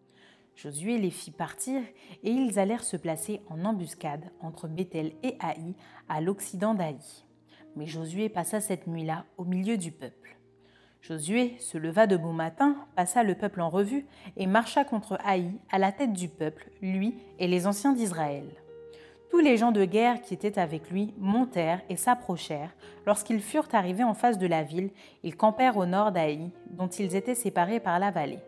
Josué les fit partir, et ils allèrent se placer en embuscade entre Béthel et Haï, à l'occident d'Haï. Mais Josué passa cette nuit-là au milieu du peuple. Josué se leva de bon matin, passa le peuple en revue et marcha contre Haï à la tête du peuple, lui et les anciens d'Israël. Tous les gens de guerre qui étaient avec lui montèrent et s'approchèrent. Lorsqu'ils furent arrivés en face de la ville, ils campèrent au nord d'Haï, dont ils étaient séparés par la vallée.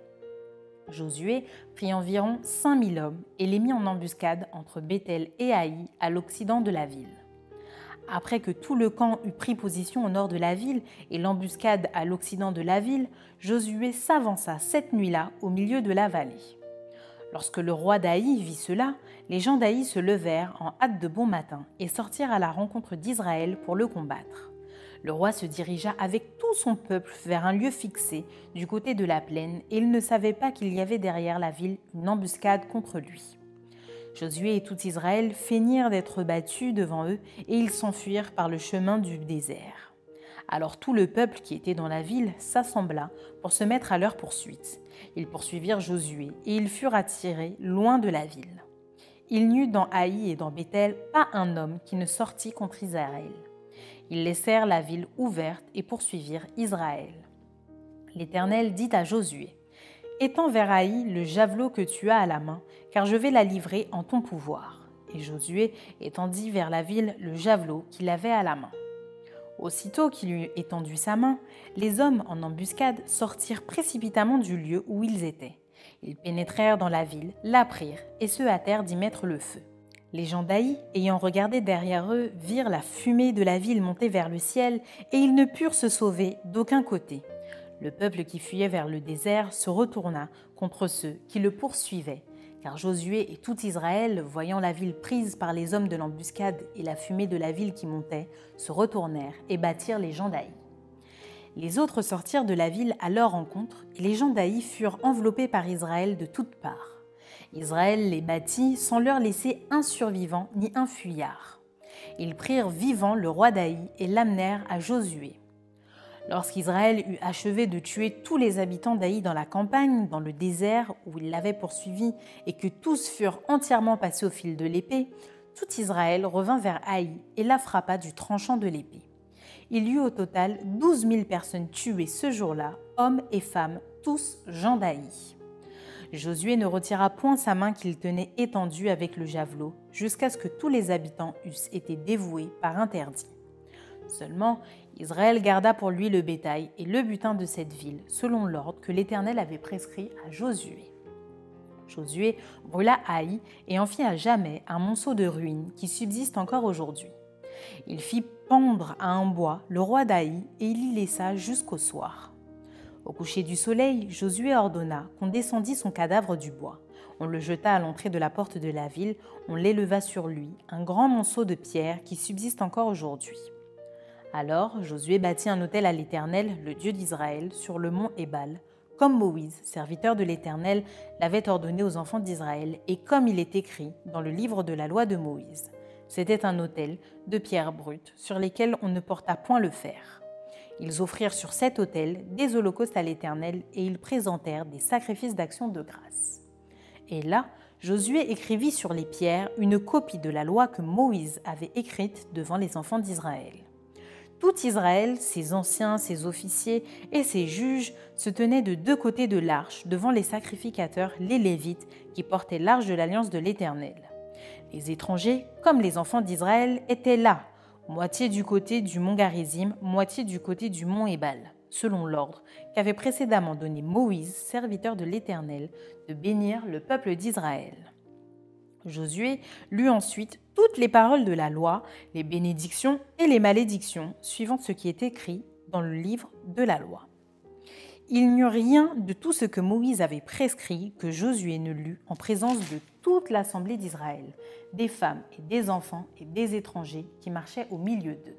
Josué prit environ cinq mille hommes et les mit en embuscade entre Béthel et Haï à l'occident de la ville. Après que tout le camp eut pris position au nord de la ville et l'embuscade à l'occident de la ville, Josué s'avança cette nuit-là au milieu de la vallée. Lorsque le roi d'Haï vit cela, les gens d'Haï se levèrent en hâte de bon matin et sortirent à la rencontre d'Israël pour le combattre. Le roi se dirigea avec tout son peuple vers un lieu fixé du côté de la plaine, et il ne savait pas qu'il y avait derrière la ville une embuscade contre lui. Josué et tout Israël feignirent d'être battus devant eux, et ils s'enfuirent par le chemin du désert. Alors tout le peuple qui était dans la ville s'assembla pour se mettre à leur poursuite. Ils poursuivirent Josué, et ils furent attirés loin de la ville. Il n'y eut dans Haï et dans Béthel pas un homme qui ne sortit contre Israël. Ils laissèrent la ville ouverte et poursuivirent Israël. L'Éternel dit à Josué: « Étends vers Haï le javelot que tu as à la main, car je vais la livrer en ton pouvoir. » Et Josué étendit vers la ville le javelot qu'il avait à la main. Aussitôt qu'il eut étendu sa main, les hommes en embuscade sortirent précipitamment du lieu où ils étaient. Ils pénétrèrent dans la ville, la prirent et se hâtèrent d'y mettre le feu. Les gens d'Aï, ayant regardé derrière eux, virent la fumée de la ville monter vers le ciel, et ils ne purent se sauver d'aucun côté. Le peuple qui fuyait vers le désert se retourna contre ceux qui le poursuivaient, car Josué et tout Israël, voyant la ville prise par les hommes de l'embuscade et la fumée de la ville qui montait, se retournèrent et battirent les gens d'Aï. Les autres sortirent de la ville à leur rencontre, et les gens d'Aï furent enveloppés par Israël de toutes parts. Israël les battit sans leur laisser un survivant ni un fuyard. Ils prirent vivant le roi d'Aï et l'amenèrent à Josué. Lorsqu'Israël eut achevé de tuer tous les habitants d'Aï dans la campagne, dans le désert où il l'avait poursuivi, et que tous furent entièrement passés au fil de l'épée, tout Israël revint vers Aï et la frappa du tranchant de l'épée. Il y eut au total douze mille personnes tuées ce jour-là, hommes et femmes, tous gens d'Aï. Josué ne retira point sa main qu'il tenait étendue avec le javelot, jusqu'à ce que tous les habitants eussent été dévoués par interdit. Seulement, Israël garda pour lui le bétail et le butin de cette ville, selon l'ordre que l'Éternel avait prescrit à Josué. Josué brûla Aï et en fit à jamais un monceau de ruines qui subsiste encore aujourd'hui. Il fit pendre à un bois le roi d'Aï et il y laissa jusqu'au soir. Au coucher du soleil, Josué ordonna qu'on descendît son cadavre du bois. On le jeta à l'entrée de la porte de la ville, on l'éleva sur lui, un grand monceau de pierre qui subsiste encore aujourd'hui. Alors Josué bâtit un autel à l'Éternel, le Dieu d'Israël, sur le mont Ébal, comme Moïse, serviteur de l'Éternel, l'avait ordonné aux enfants d'Israël, et comme il est écrit dans le livre de la loi de Moïse. C'était un autel de pierres brutes sur lesquelles on ne porta point le fer. Ils offrirent sur cet autel des holocaustes à l'Éternel et ils présentèrent des sacrifices d'action de grâce. Et là, Josué écrivit sur les pierres une copie de la loi que Moïse avait écrite devant les enfants d'Israël. Tout Israël, ses anciens, ses officiers et ses juges se tenaient de deux côtés de l'arche devant les sacrificateurs, les Lévites, qui portaient l'arche de l'alliance de l'Éternel. Les étrangers, comme les enfants d'Israël, étaient là, moitié du côté du mont Garizim, moitié du côté du mont Ébal, selon l'ordre qu'avait précédemment donné Moïse, serviteur de l'Éternel, de bénir le peuple d'Israël. Josué lut ensuite toutes les paroles de la loi, les bénédictions et les malédictions, suivant ce qui est écrit dans le livre de la loi. Il n'y eut rien de tout ce que Moïse avait prescrit que Josué ne lut en présence de toute l'assemblée d'Israël, des femmes et des enfants et des étrangers qui marchaient au milieu d'eux.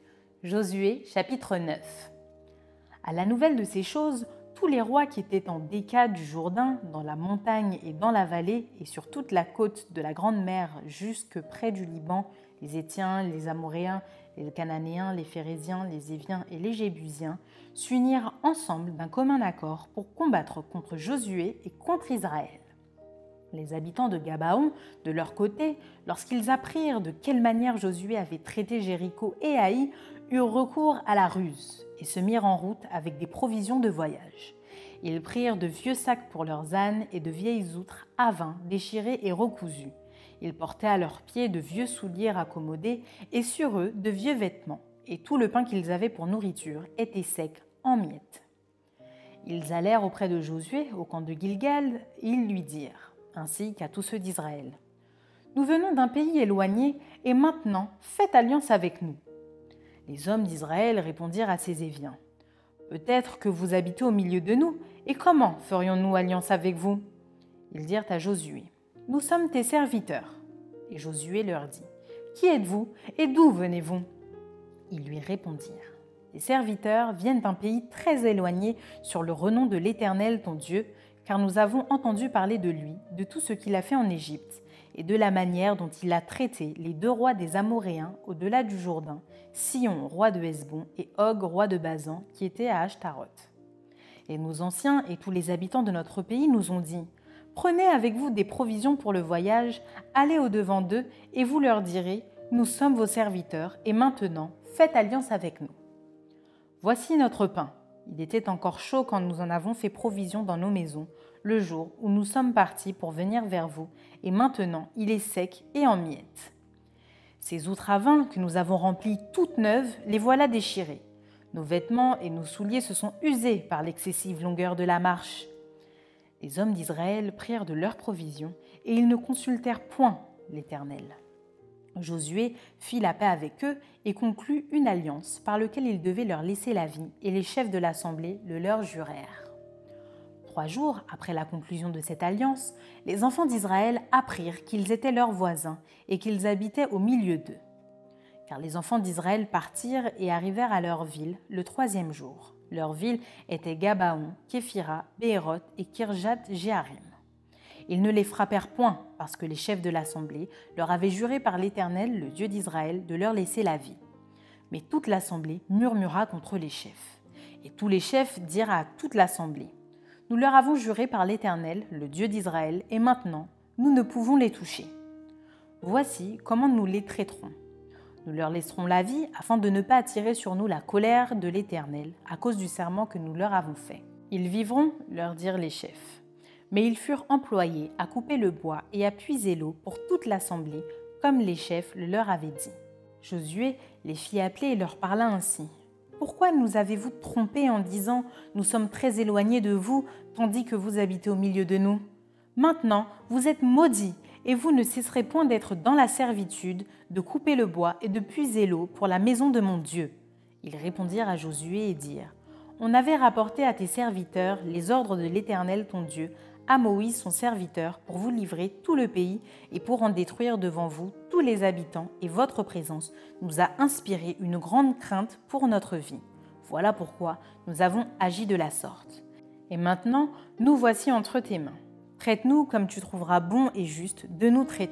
Josué chapitre neuf. À la nouvelle de ces choses, tous les rois qui étaient en déca du Jourdain, dans la montagne et dans la vallée, et sur toute la côte de la Grande Mer jusque près du Liban, les Hétiens, les Amoréens, les Cananéens, les Phéréziens, les Éviens et les Jébusiens, s'unirent ensemble d'un commun accord pour combattre contre Josué et contre Israël. Les habitants de Gabaon, de leur côté, lorsqu'ils apprirent de quelle manière Josué avait traité Jéricho et Haï, eurent recours à la ruse et se mirent en route avec des provisions de voyage. Ils prirent de vieux sacs pour leurs ânes et de vieilles outres à vin déchirées et recousues. Ils portaient à leurs pieds de vieux souliers raccommodés et sur eux de vieux vêtements, et tout le pain qu'ils avaient pour nourriture était sec en miettes. Ils allèrent auprès de Josué au camp de Gilgal et ils lui dirent, ainsi qu'à tous ceux d'Israël: « Nous venons d'un pays éloigné et maintenant faites alliance avec nous. » Les hommes d'Israël répondirent à ces Éviens: « Peut-être que vous habitez au milieu de nous, et comment ferions-nous alliance avec vous ?» Ils dirent à Josué: « Nous sommes tes serviteurs. » Et Josué leur dit: « Qui êtes-vous et d'où venez-vous » Ils lui répondirent: « Les serviteurs viennent d'un pays très éloigné sur le renom de l'Éternel ton Dieu, car nous avons entendu parler de lui, de tout ce qu'il a fait en Égypte, et de la manière dont il a traité les deux rois des Amoréens au-delà du Jourdain, Sion, roi de Hesbon, et Og, roi de Basan, qui était à Ashtaroth. Et nos anciens et tous les habitants de notre pays nous ont dit: « Prenez avec vous des provisions pour le voyage, allez au-devant d'eux, et vous leur direz: Nous sommes vos serviteurs, et maintenant faites alliance avec nous. Voici notre pain. Il était encore chaud quand nous en avons fait provision dans nos maisons, le jour où nous sommes partis pour venir vers vous, et maintenant il est sec et en miettes. Ces outres à vin que nous avons remplies toutes neuves, les voilà déchirées. Nos vêtements et nos souliers se sont usés par l'excessive longueur de la marche. » Les hommes d'Israël prirent de leurs provisions, et ils ne consultèrent point l'Éternel. Josué fit la paix avec eux et conclut une alliance par laquelle il devait leur laisser la vie, et les chefs de l'assemblée le leur jurèrent. Trois jours après la conclusion de cette alliance, les enfants d'Israël apprirent qu'ils étaient leurs voisins et qu'ils habitaient au milieu d'eux. Car les enfants d'Israël partirent et arrivèrent à leur ville le troisième jour. Leur ville était Gabaon, Képhira, Béhéroth et Kirjath-Jéarim. Ils ne les frappèrent point, parce que les chefs de l'assemblée leur avaient juré par l'Éternel, le Dieu d'Israël, de leur laisser la vie. Mais toute l'assemblée murmura contre les chefs. Et tous les chefs dirent à toute l'assemblée: « Nous leur avons juré par l'Éternel, le Dieu d'Israël, et maintenant, nous ne pouvons les toucher. Voici comment nous les traiterons. Nous leur laisserons la vie afin de ne pas attirer sur nous la colère de l'Éternel à cause du serment que nous leur avons fait. Ils vivront, leur dirent les chefs. Mais ils furent employés à couper le bois et à puiser l'eau pour toute l'assemblée, comme les chefs le leur avaient dit. Josué les fit appeler et leur parla ainsi. « Pourquoi nous avez-vous trompés en disant « Nous sommes très éloignés de vous, tandis que vous habitez au milieu de nous » Maintenant, vous êtes maudits, et vous ne cesserez point d'être dans la servitude, de couper le bois et de puiser l'eau pour la maison de mon Dieu. » Ils répondirent à Josué et dirent « On avait rapporté à tes serviteurs les ordres de l'Éternel ton Dieu, à Moïse son serviteur, pour vous livrer tout le pays et pour en détruire devant vous tous les habitants, et votre présence nous a inspiré une grande crainte pour notre vie. Voilà pourquoi nous avons agi de la sorte. Et maintenant, nous voici entre tes mains. Traite-nous comme tu trouveras bon et juste de nous traiter. »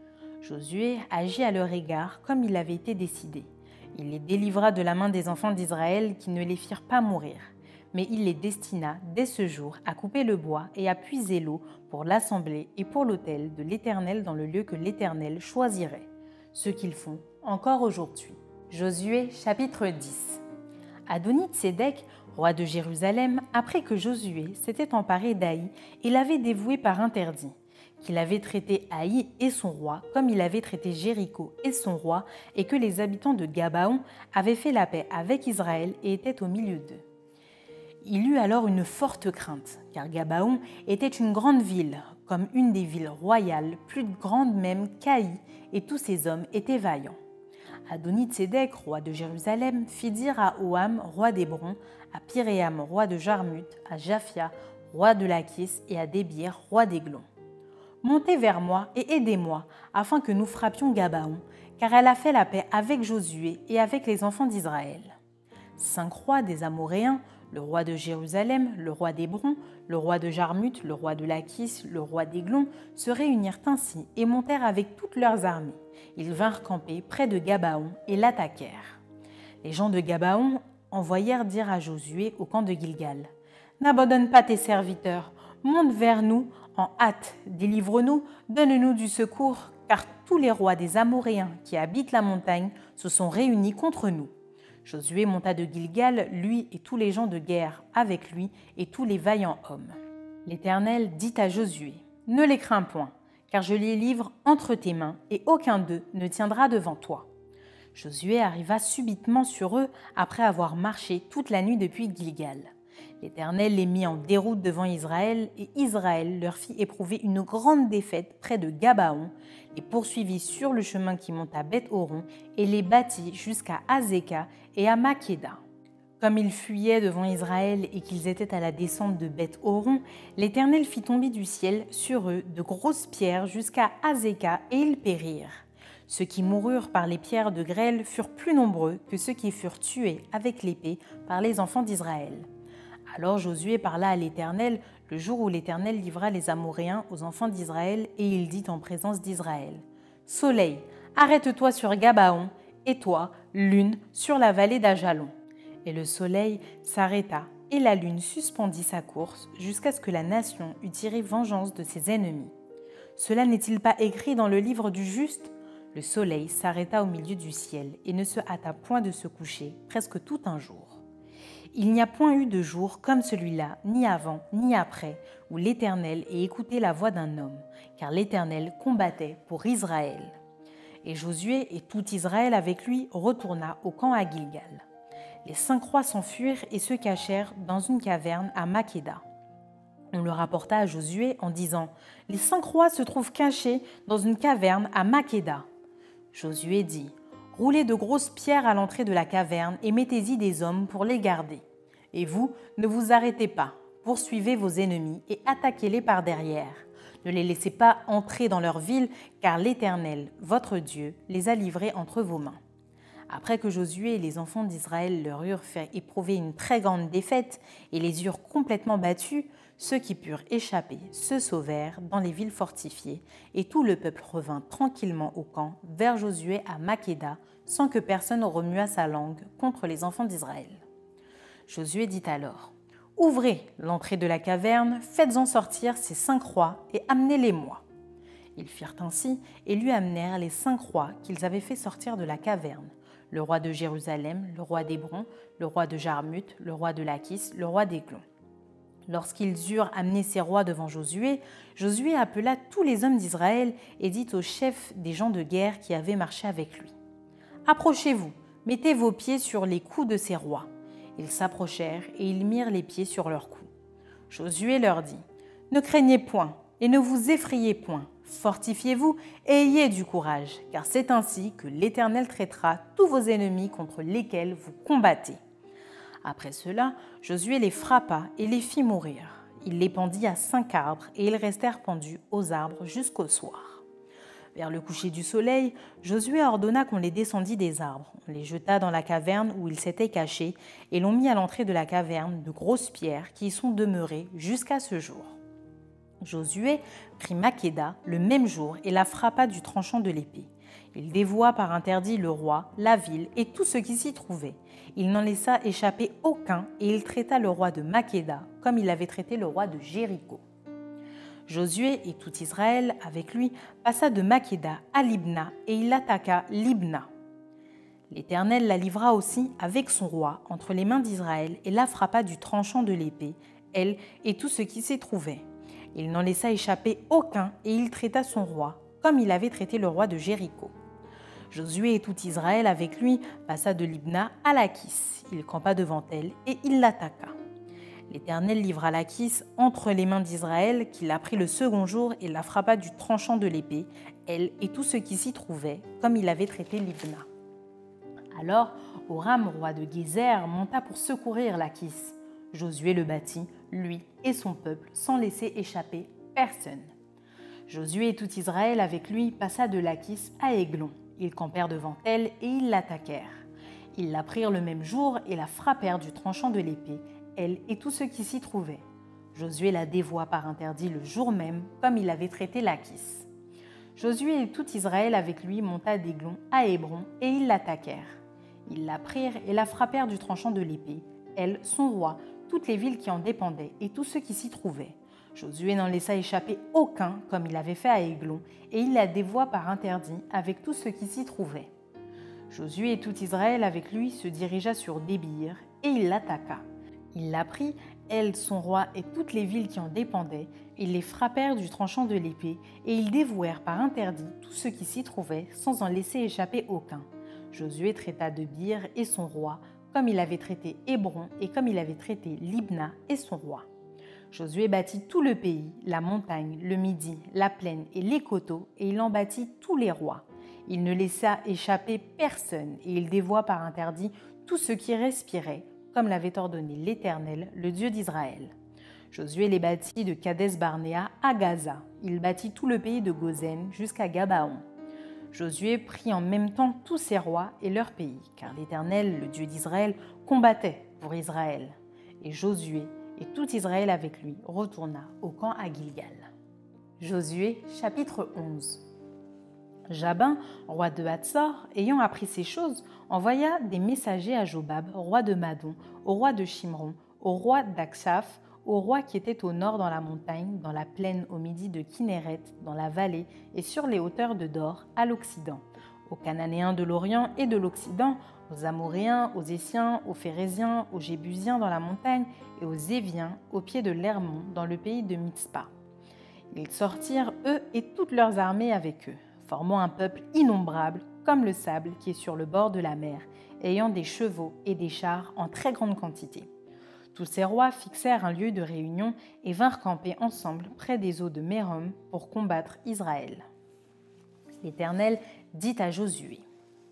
Josué agit à leur égard comme il avait été décidé. Il les délivra de la main des enfants d'Israël qui ne les firent pas mourir. Mais il les destina dès ce jour à couper le bois et à puiser l'eau pour l'assemblée et pour l'autel de l'Éternel dans le lieu que l'Éternel choisirait, ce qu'ils font encore aujourd'hui. Josué chapitre dix. Adoni-Tsédek, roi de Jérusalem, après que Josué s'était emparé d'Aï et l'avait dévoué par interdit, qu'il avait traité Aï et son roi comme il avait traité Jéricho et son roi, et que les habitants de Gabaon avaient fait la paix avec Israël et étaient au milieu d'eux. Il eut alors une forte crainte, car Gabaon était une grande ville, comme une des villes royales, plus grande même qu'Aï, et tous ses hommes étaient vaillants. Adoni-Tsédek, roi de Jérusalem, fit dire à Oham, roi d'Hébron, à Piréam, roi de Jarmut, à Japhia, roi de Lachis, et à Débir, roi d'Églon. « Montez vers moi et aidez-moi, afin que nous frappions Gabaon, car elle a fait la paix avec Josué et avec les enfants d'Israël. » Cinq rois des Amoréens, le roi de Jérusalem, le roi d'Hébron, le roi de Jarmut, le roi de Lachis, le roi d'Églon, se réunirent ainsi et montèrent avec toutes leurs armées. Ils vinrent camper près de Gabaon et l'attaquèrent. Les gens de Gabaon envoyèrent dire à Josué au camp de Gilgal: « N'abandonne pas tes serviteurs, monte vers nous en hâte, délivre-nous, donne-nous du secours, car tous les rois des Amoréens qui habitent la montagne se sont réunis contre nous. » Josué monta de Gilgal, lui et tous les gens de guerre avec lui et tous les vaillants hommes. L'Éternel dit à Josué: « Ne les crains point, car je les livre entre tes mains, et aucun d'eux ne tiendra devant toi. » Josué arriva subitement sur eux après avoir marché toute la nuit depuis Gilgal. L'Éternel les mit en déroute devant Israël, et Israël leur fit éprouver une grande défaite près de Gabaon, les poursuivit sur le chemin qui monte à Beth-Horon et les battit jusqu'à Azéka et à Makeda. Comme ils fuyaient devant Israël et qu'ils étaient à la descente de Beth-Horon, l'Éternel fit tomber du ciel sur eux de grosses pierres jusqu'à Azéka, et ils périrent. Ceux qui moururent par les pierres de grêle furent plus nombreux que ceux qui furent tués avec l'épée par les enfants d'Israël. Alors Josué parla à l'Éternel le jour où l'Éternel livra les Amoréens aux enfants d'Israël, et il dit en présence d'Israël: « Soleil, arrête-toi sur Gabaon, et toi, lune, sur la vallée d'Ajalon. » Et le soleil s'arrêta, et la lune suspendit sa course, jusqu'à ce que la nation eût tiré vengeance de ses ennemis. Cela n'est-il pas écrit dans le livre du juste? Le soleil s'arrêta au milieu du ciel, et ne se hâta point de se coucher presque tout un jour. Il n'y a point eu de jour comme celui-là, ni avant, ni après, où l'Éternel ait écouté la voix d'un homme, car l'Éternel combattait pour Israël. Et Josué et tout Israël avec lui retourna au camp à Gilgal. Les cinq rois s'enfuirent et se cachèrent dans une caverne à Makeda. On le rapporta à Josué en disant « Les cinq rois se trouvent cachés dans une caverne à Makeda. » Josué dit « Roulez de grosses pierres à l'entrée de la caverne et mettez-y des hommes pour les garder. Et vous, ne vous arrêtez pas, poursuivez vos ennemis et attaquez-les par derrière. Ne les laissez pas entrer dans leur ville, car l'Éternel, votre Dieu, les a livrés entre vos mains. » Après que Josué et les enfants d'Israël leur eurent fait éprouver une très grande défaite et les eurent complètement battus, ceux qui purent échapper se sauvèrent dans les villes fortifiées, et tout le peuple revint tranquillement au camp vers Josué à Makeda, sans que personne remuât sa langue contre les enfants d'Israël. Josué dit alors « Ouvrez l'entrée de la caverne, faites-en sortir ces cinq rois et amenez-les-moi. » Ils firent ainsi et lui amenèrent les cinq rois qu'ils avaient fait sortir de la caverne, le roi de Jérusalem, le roi d'Hébron, le roi de Jarmuth, le roi de Lachis, le roi d'Églon. Lorsqu'ils eurent amené ces rois devant Josué, Josué appela tous les hommes d'Israël et dit aux chefs des gens de guerre qui avaient marché avec lui « Approchez-vous, mettez vos pieds sur les coups de ces rois. » Ils s'approchèrent et ils mirent les pieds sur leurs coups. Josué leur dit « Ne craignez point et ne vous effrayez point. Fortifiez-vous et ayez du courage, car c'est ainsi que l'Éternel traitera tous vos ennemis contre lesquels vous combattez. » Après cela, Josué les frappa et les fit mourir. Il les pendit à cinq arbres et ils restèrent pendus aux arbres jusqu'au soir. Vers le coucher du soleil, Josué ordonna qu'on les descendît des arbres. On les jeta dans la caverne où ils s'étaient cachés et l'on mit à l'entrée de la caverne de grosses pierres qui y sont demeurées jusqu'à ce jour. Josué prit Makeda le même jour et la frappa du tranchant de l'épée. Il dévoua par interdit le roi, la ville et tout ce qui s'y trouvait. Il n'en laissa échapper aucun et il traita le roi de Makeda comme il avait traité le roi de Jéricho. Josué et tout Israël avec lui passa de Makeda à Libna et il attaqua Libna. L'Éternel la livra aussi avec son roi entre les mains d'Israël et la frappa du tranchant de l'épée, elle et tout ce qui s'y trouvait. Il n'en laissa échapper aucun et il traita son roi, comme il avait traité le roi de Jéricho. Josué et tout Israël avec lui passa de Libna à Lachis. Il campa devant elle et il l'attaqua. L'Éternel livra Lachis entre les mains d'Israël, qui la prit le second jour et la frappa du tranchant de l'épée, elle et tout ce qui s'y trouvait, comme il avait traité Libna. Alors Horam, roi de Gézer, monta pour secourir Lachis. Josué le battit, lui et son peuple, sans laisser échapper personne. Josué et tout Israël avec lui passa de Lachis à Églon. Ils campèrent devant elle et ils l'attaquèrent. Ils la prirent le même jour et la frappèrent du tranchant de l'épée, elle et tout ce qui s'y trouvait. Josué la dévoua par interdit le jour même, comme il avait traité Lachis. Josué et tout Israël avec lui monta d'Églon à Hébron et ils l'attaquèrent. Ils la prirent et la frappèrent du tranchant de l'épée, elle, son roi, toutes les villes qui en dépendaient et tous ceux qui s'y trouvaient. Josué n'en laissa échapper aucun, comme il avait fait à Églon, et il la dévoua par interdit avec tout ce qui s'y trouvait. Josué et tout Israël avec lui se dirigea sur Débir, et il l'attaqua. Il la prit, elle, son roi et toutes les villes qui en dépendaient, ils les frappèrent du tranchant de l'épée, et ils dévouèrent par interdit tout ce qui s'y trouvait, sans en laisser échapper aucun. Josué traita Débir et son roi, comme il avait traité Hébron et comme il avait traité Libna et son roi. Josué bâtit tout le pays, la montagne, le midi, la plaine et les coteaux, et il en bâtit tous les rois. Il ne laissa échapper personne, et il dévoua par interdit tout ce qui respirait, comme l'avait ordonné l'Éternel, le Dieu d'Israël. Josué les bâtit de Kadès-Barnéa à Gaza. Il bâtit tout le pays de Gozen jusqu'à Gabaon. Josué prit en même temps tous ses rois et leurs pays, car l'Éternel, le Dieu d'Israël, combattait pour Israël. Et Josué et tout Israël avec lui retourna au camp à Gilgal. Josué, chapitre onze. Jabin, roi de Hatzor, ayant appris ces choses, envoya des messagers à Jobab, roi de Madon, au roi de Shimron, au roi d'Aksaph, au roi qui était au nord dans la montagne, dans la plaine au midi de Kinéret, dans la vallée et sur les hauteurs de Dor, à l'Occident, aux Cananéens de l'Orient et de l'Occident, aux Amoréens, aux Essiens, aux Phéréziens, aux Jébusiens dans la montagne et aux Éviens au pied de l'Hermon, dans le pays de Mitzpa. Ils sortirent, eux et toutes leurs armées avec eux, formant un peuple innombrable, comme le sable qui est sur le bord de la mer, ayant des chevaux et des chars en très grande quantité. Tous ces rois fixèrent un lieu de réunion et vinrent camper ensemble près des eaux de Mérom pour combattre Israël. L'Éternel dit à Josué :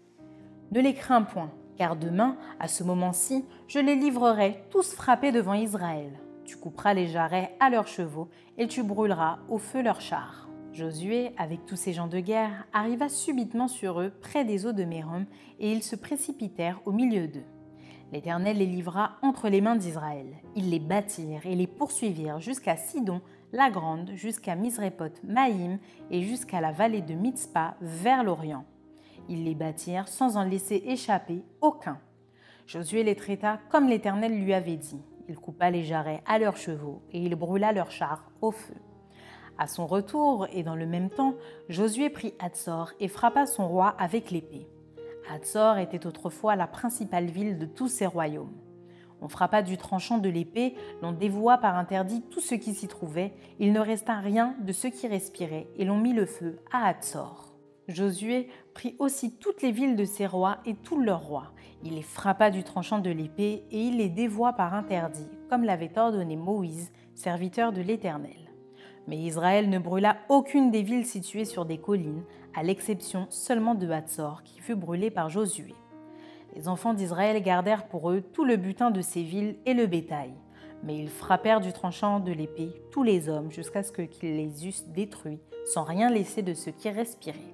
« Ne les crains point, car demain, à ce moment-ci, je les livrerai tous frappés devant Israël. Tu couperas les jarrets à leurs chevaux et tu brûleras au feu leurs chars. » Josué, avec tous ses gens de guerre, arriva subitement sur eux près des eaux de Mérom et ils se précipitèrent au milieu d'eux. L'Éternel les livra entre les mains d'Israël. Ils les battirent et les poursuivirent jusqu'à Sidon, la Grande, jusqu'à Misrépoth Maïm et jusqu'à la vallée de Mitzpa vers l'Orient. Ils les battirent sans en laisser échapper aucun. Josué les traita comme l'Éternel lui avait dit. Il coupa les jarrets à leurs chevaux et il brûla leurs chars au feu. À son retour et dans le même temps, Josué prit Hatsor et frappa son roi avec l'épée. Hatsor était autrefois la principale ville de tous ces royaumes. On frappa du tranchant de l'épée, l'on dévoua par interdit tout ce qui s'y trouvait, il ne resta rien de ce qui respirait, et l'on mit le feu à Hatsor. Josué prit aussi toutes les villes de ses rois et tous leurs rois. Il les frappa du tranchant de l'épée, et il les dévoua par interdit, comme l'avait ordonné Moïse, serviteur de l'Éternel. Mais Israël ne brûla aucune des villes situées sur des collines, à l'exception seulement de Hatsor, qui fut brûlée par Josué. Les enfants d'Israël gardèrent pour eux tout le butin de ces villes et le bétail. Mais ils frappèrent du tranchant de l'épée tous les hommes jusqu'à ce qu'ils les eussent détruits, sans rien laisser de ce qui respirait.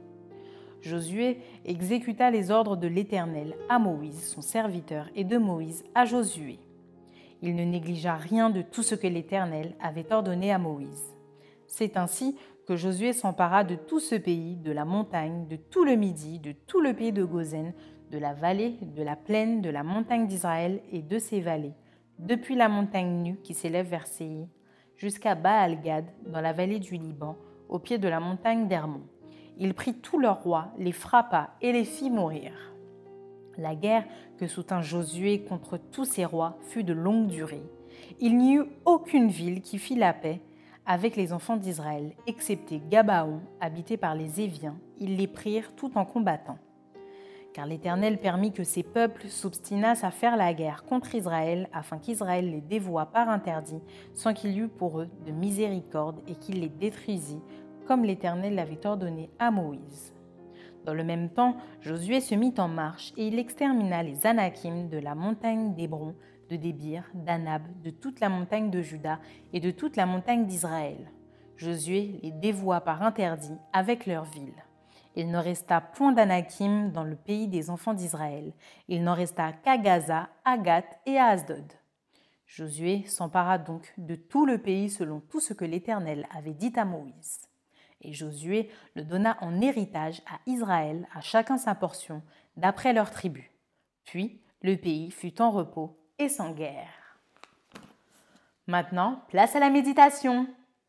Josué exécuta les ordres de l'Éternel à Moïse, son serviteur, et de Moïse à Josué. Il ne négligea rien de tout ce que l'Éternel avait ordonné à Moïse. C'est ainsi que Josué s'empara de tout ce pays, de la montagne, de tout le Midi, de tout le pays de Gozen, de la vallée, de la plaine, de la montagne d'Israël et de ses vallées, depuis la montagne nue qui s'élève vers Séir, jusqu'à Baal-Gad, dans la vallée du Liban, au pied de la montagne d'Hermon. Il prit tous leurs rois, les frappa et les fit mourir. La guerre que soutint Josué contre tous ces rois fut de longue durée. Il n'y eut aucune ville qui fit la paix avec les enfants d'Israël, excepté Gabaon, habité par les Éviens. Ils les prirent tout en combattant. Car l'Éternel permit que ces peuples s'obstinassent à faire la guerre contre Israël, afin qu'Israël les dévoie par interdit, sans qu'il y eût pour eux de miséricorde, et qu'il les détruisit, comme l'Éternel l'avait ordonné à Moïse. Dans le même temps, Josué se mit en marche, et il extermina les Anakim de la montagne d'Hébron, de Débir, d'Anab, de toute la montagne de Juda et de toute la montagne d'Israël. Josué les dévoua par interdit avec leurs villes. Il ne resta point d'Anakim dans le pays des enfants d'Israël. Il n'en resta qu'à Gaza, à Gath et à Asdod. Josué s'empara donc de tout le pays selon tout ce que l'Éternel avait dit à Moïse. Et Josué le donna en héritage à Israël, à chacun sa portion, d'après leurs tribus. Puis le pays fut en repos et sans guerre. Maintenant, place à la méditation.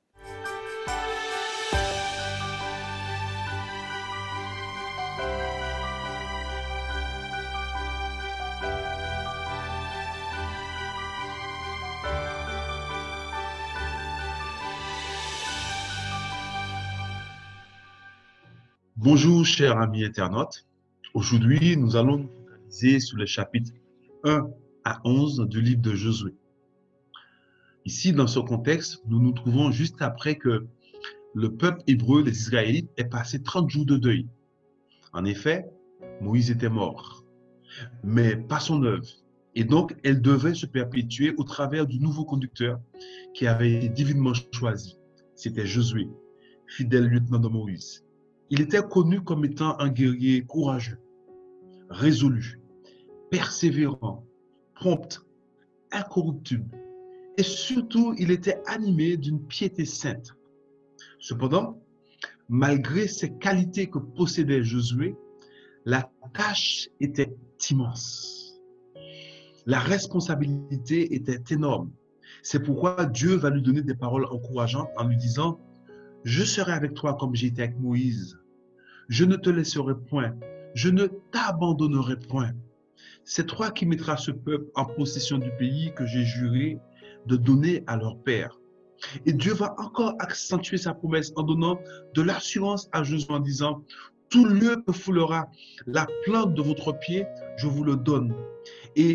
Bonjour chers amis internautes. Aujourd'hui, nous allons nous focaliser sur les chapitres un à onze du livre de Josué. Ici, dans ce contexte, nous nous trouvons juste après que le peuple hébreu, les Israélites, ait passé trente jours de deuil. En effet, Moïse était mort, mais pas son œuvre. Et donc, elle devait se perpétuer au travers du nouveau conducteur qui avait été divinement choisi. C'était Josué, fidèle lieutenant de Moïse. Il était connu comme étant un guerrier courageux, résolu, persévérant, prompt, incorruptible. Et surtout, il était animé d'une piété sainte. Cependant, malgré ces qualités que possédait Josué, la tâche était immense. La responsabilité était énorme. C'est pourquoi Dieu va lui donner des paroles encourageantes en lui disant « Je serai avec toi comme j'ai été avec Moïse. Je ne te laisserai point. Je ne t'abandonnerai point. C'est toi qui mettras ce peuple en possession du pays que j'ai juré de donner à leur père. » Et Dieu va encore accentuer sa promesse en donnant de l'assurance à Josué en disant « Tout lieu que foulera la plante de votre pied, je vous le donne. » Et,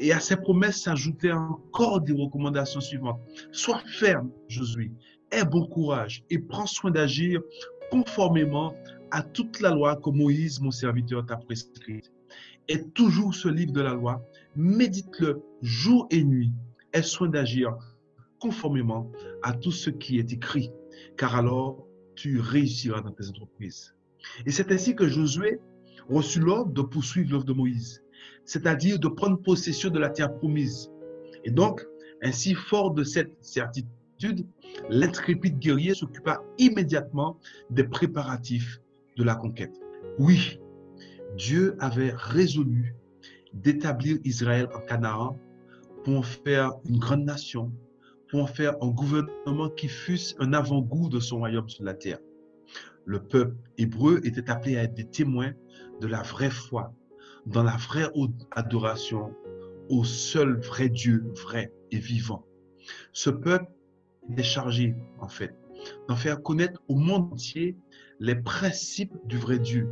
Et à ces promesses s'ajoutaient encore des recommandations suivantes. Sois ferme, Josué, aie bon courage et prends soin d'agir conformément à toute la loi que Moïse, mon serviteur, t'a prescrite. Aie toujours ce livre de la loi, médite-le jour et nuit, aie soin d'agir conformément à tout ce qui est écrit, car alors tu réussiras dans tes entreprises. Et c'est ainsi que Josué reçut l'ordre de poursuivre l'œuvre de Moïse, c'est-à-dire de prendre possession de la terre promise. Et donc, ainsi fort de cette certitude, l'intrépide guerrier s'occupa immédiatement des préparatifs de la conquête. Oui, Dieu avait résolu d'établir Israël en Canaan pour en faire une grande nation, pour en faire un gouvernement qui fût un avant-goût de son royaume sur la terre. Le peuple hébreu était appelé à être des témoins de la vraie foi, dans la vraie adoration au seul vrai Dieu, vrai et vivant. Ce peuple était chargé, en fait, d'en faire connaître au monde entier les principes du vrai Dieu.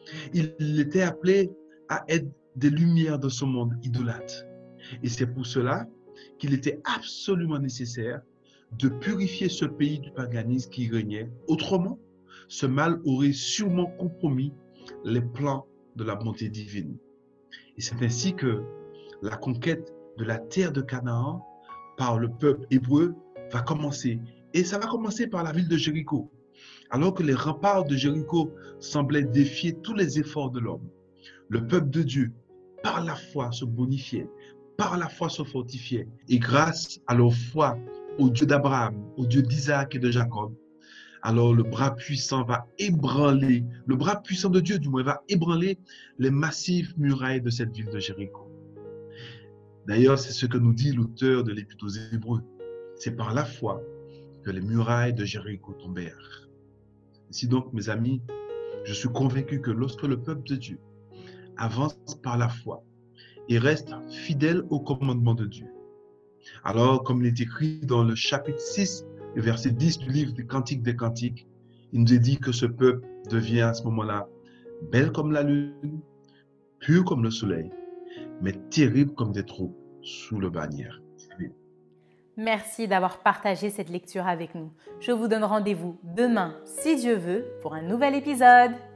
Il était appelé à être des lumières de ce monde idolâtre. Et c'est pour cela qu'il était absolument nécessaire de purifier ce pays du paganisme qui régnait. Autrement, ce mal aurait sûrement compromis les plans de la bonté divine. Et c'est ainsi que la conquête de la terre de Canaan par le peuple hébreu va commencer. Et ça va commencer par la ville de Jéricho. Alors que les remparts de Jéricho semblaient défier tous les efforts de l'homme, le peuple de Dieu, par la foi, se bonifiait, par la foi se fortifiait. Et grâce à leur foi au Dieu d'Abraham, au Dieu d'Isaac et de Jacob, alors le bras puissant va ébranler, le bras puissant de Dieu du moins, va ébranler les massives murailles de cette ville de Jéricho. D'ailleurs, c'est ce que nous dit l'auteur de l'Épître aux Hébreux. C'est par la foi que les murailles de Jéricho tombèrent. Ainsi donc, mes amis, je suis convaincu que lorsque le peuple de Dieu avance par la foi et reste fidèle au commandement de Dieu, alors comme il est écrit dans le chapitre six, le verset dix du livre des Cantiques des Cantiques, il nous est dit que ce peuple devient à ce moment-là belle comme la lune, pur comme le soleil, mais terrible comme des troupes sous le bannière. Amen. Merci d'avoir partagé cette lecture avec nous. Je vous donne rendez-vous demain, si Dieu veut, pour un nouvel épisode.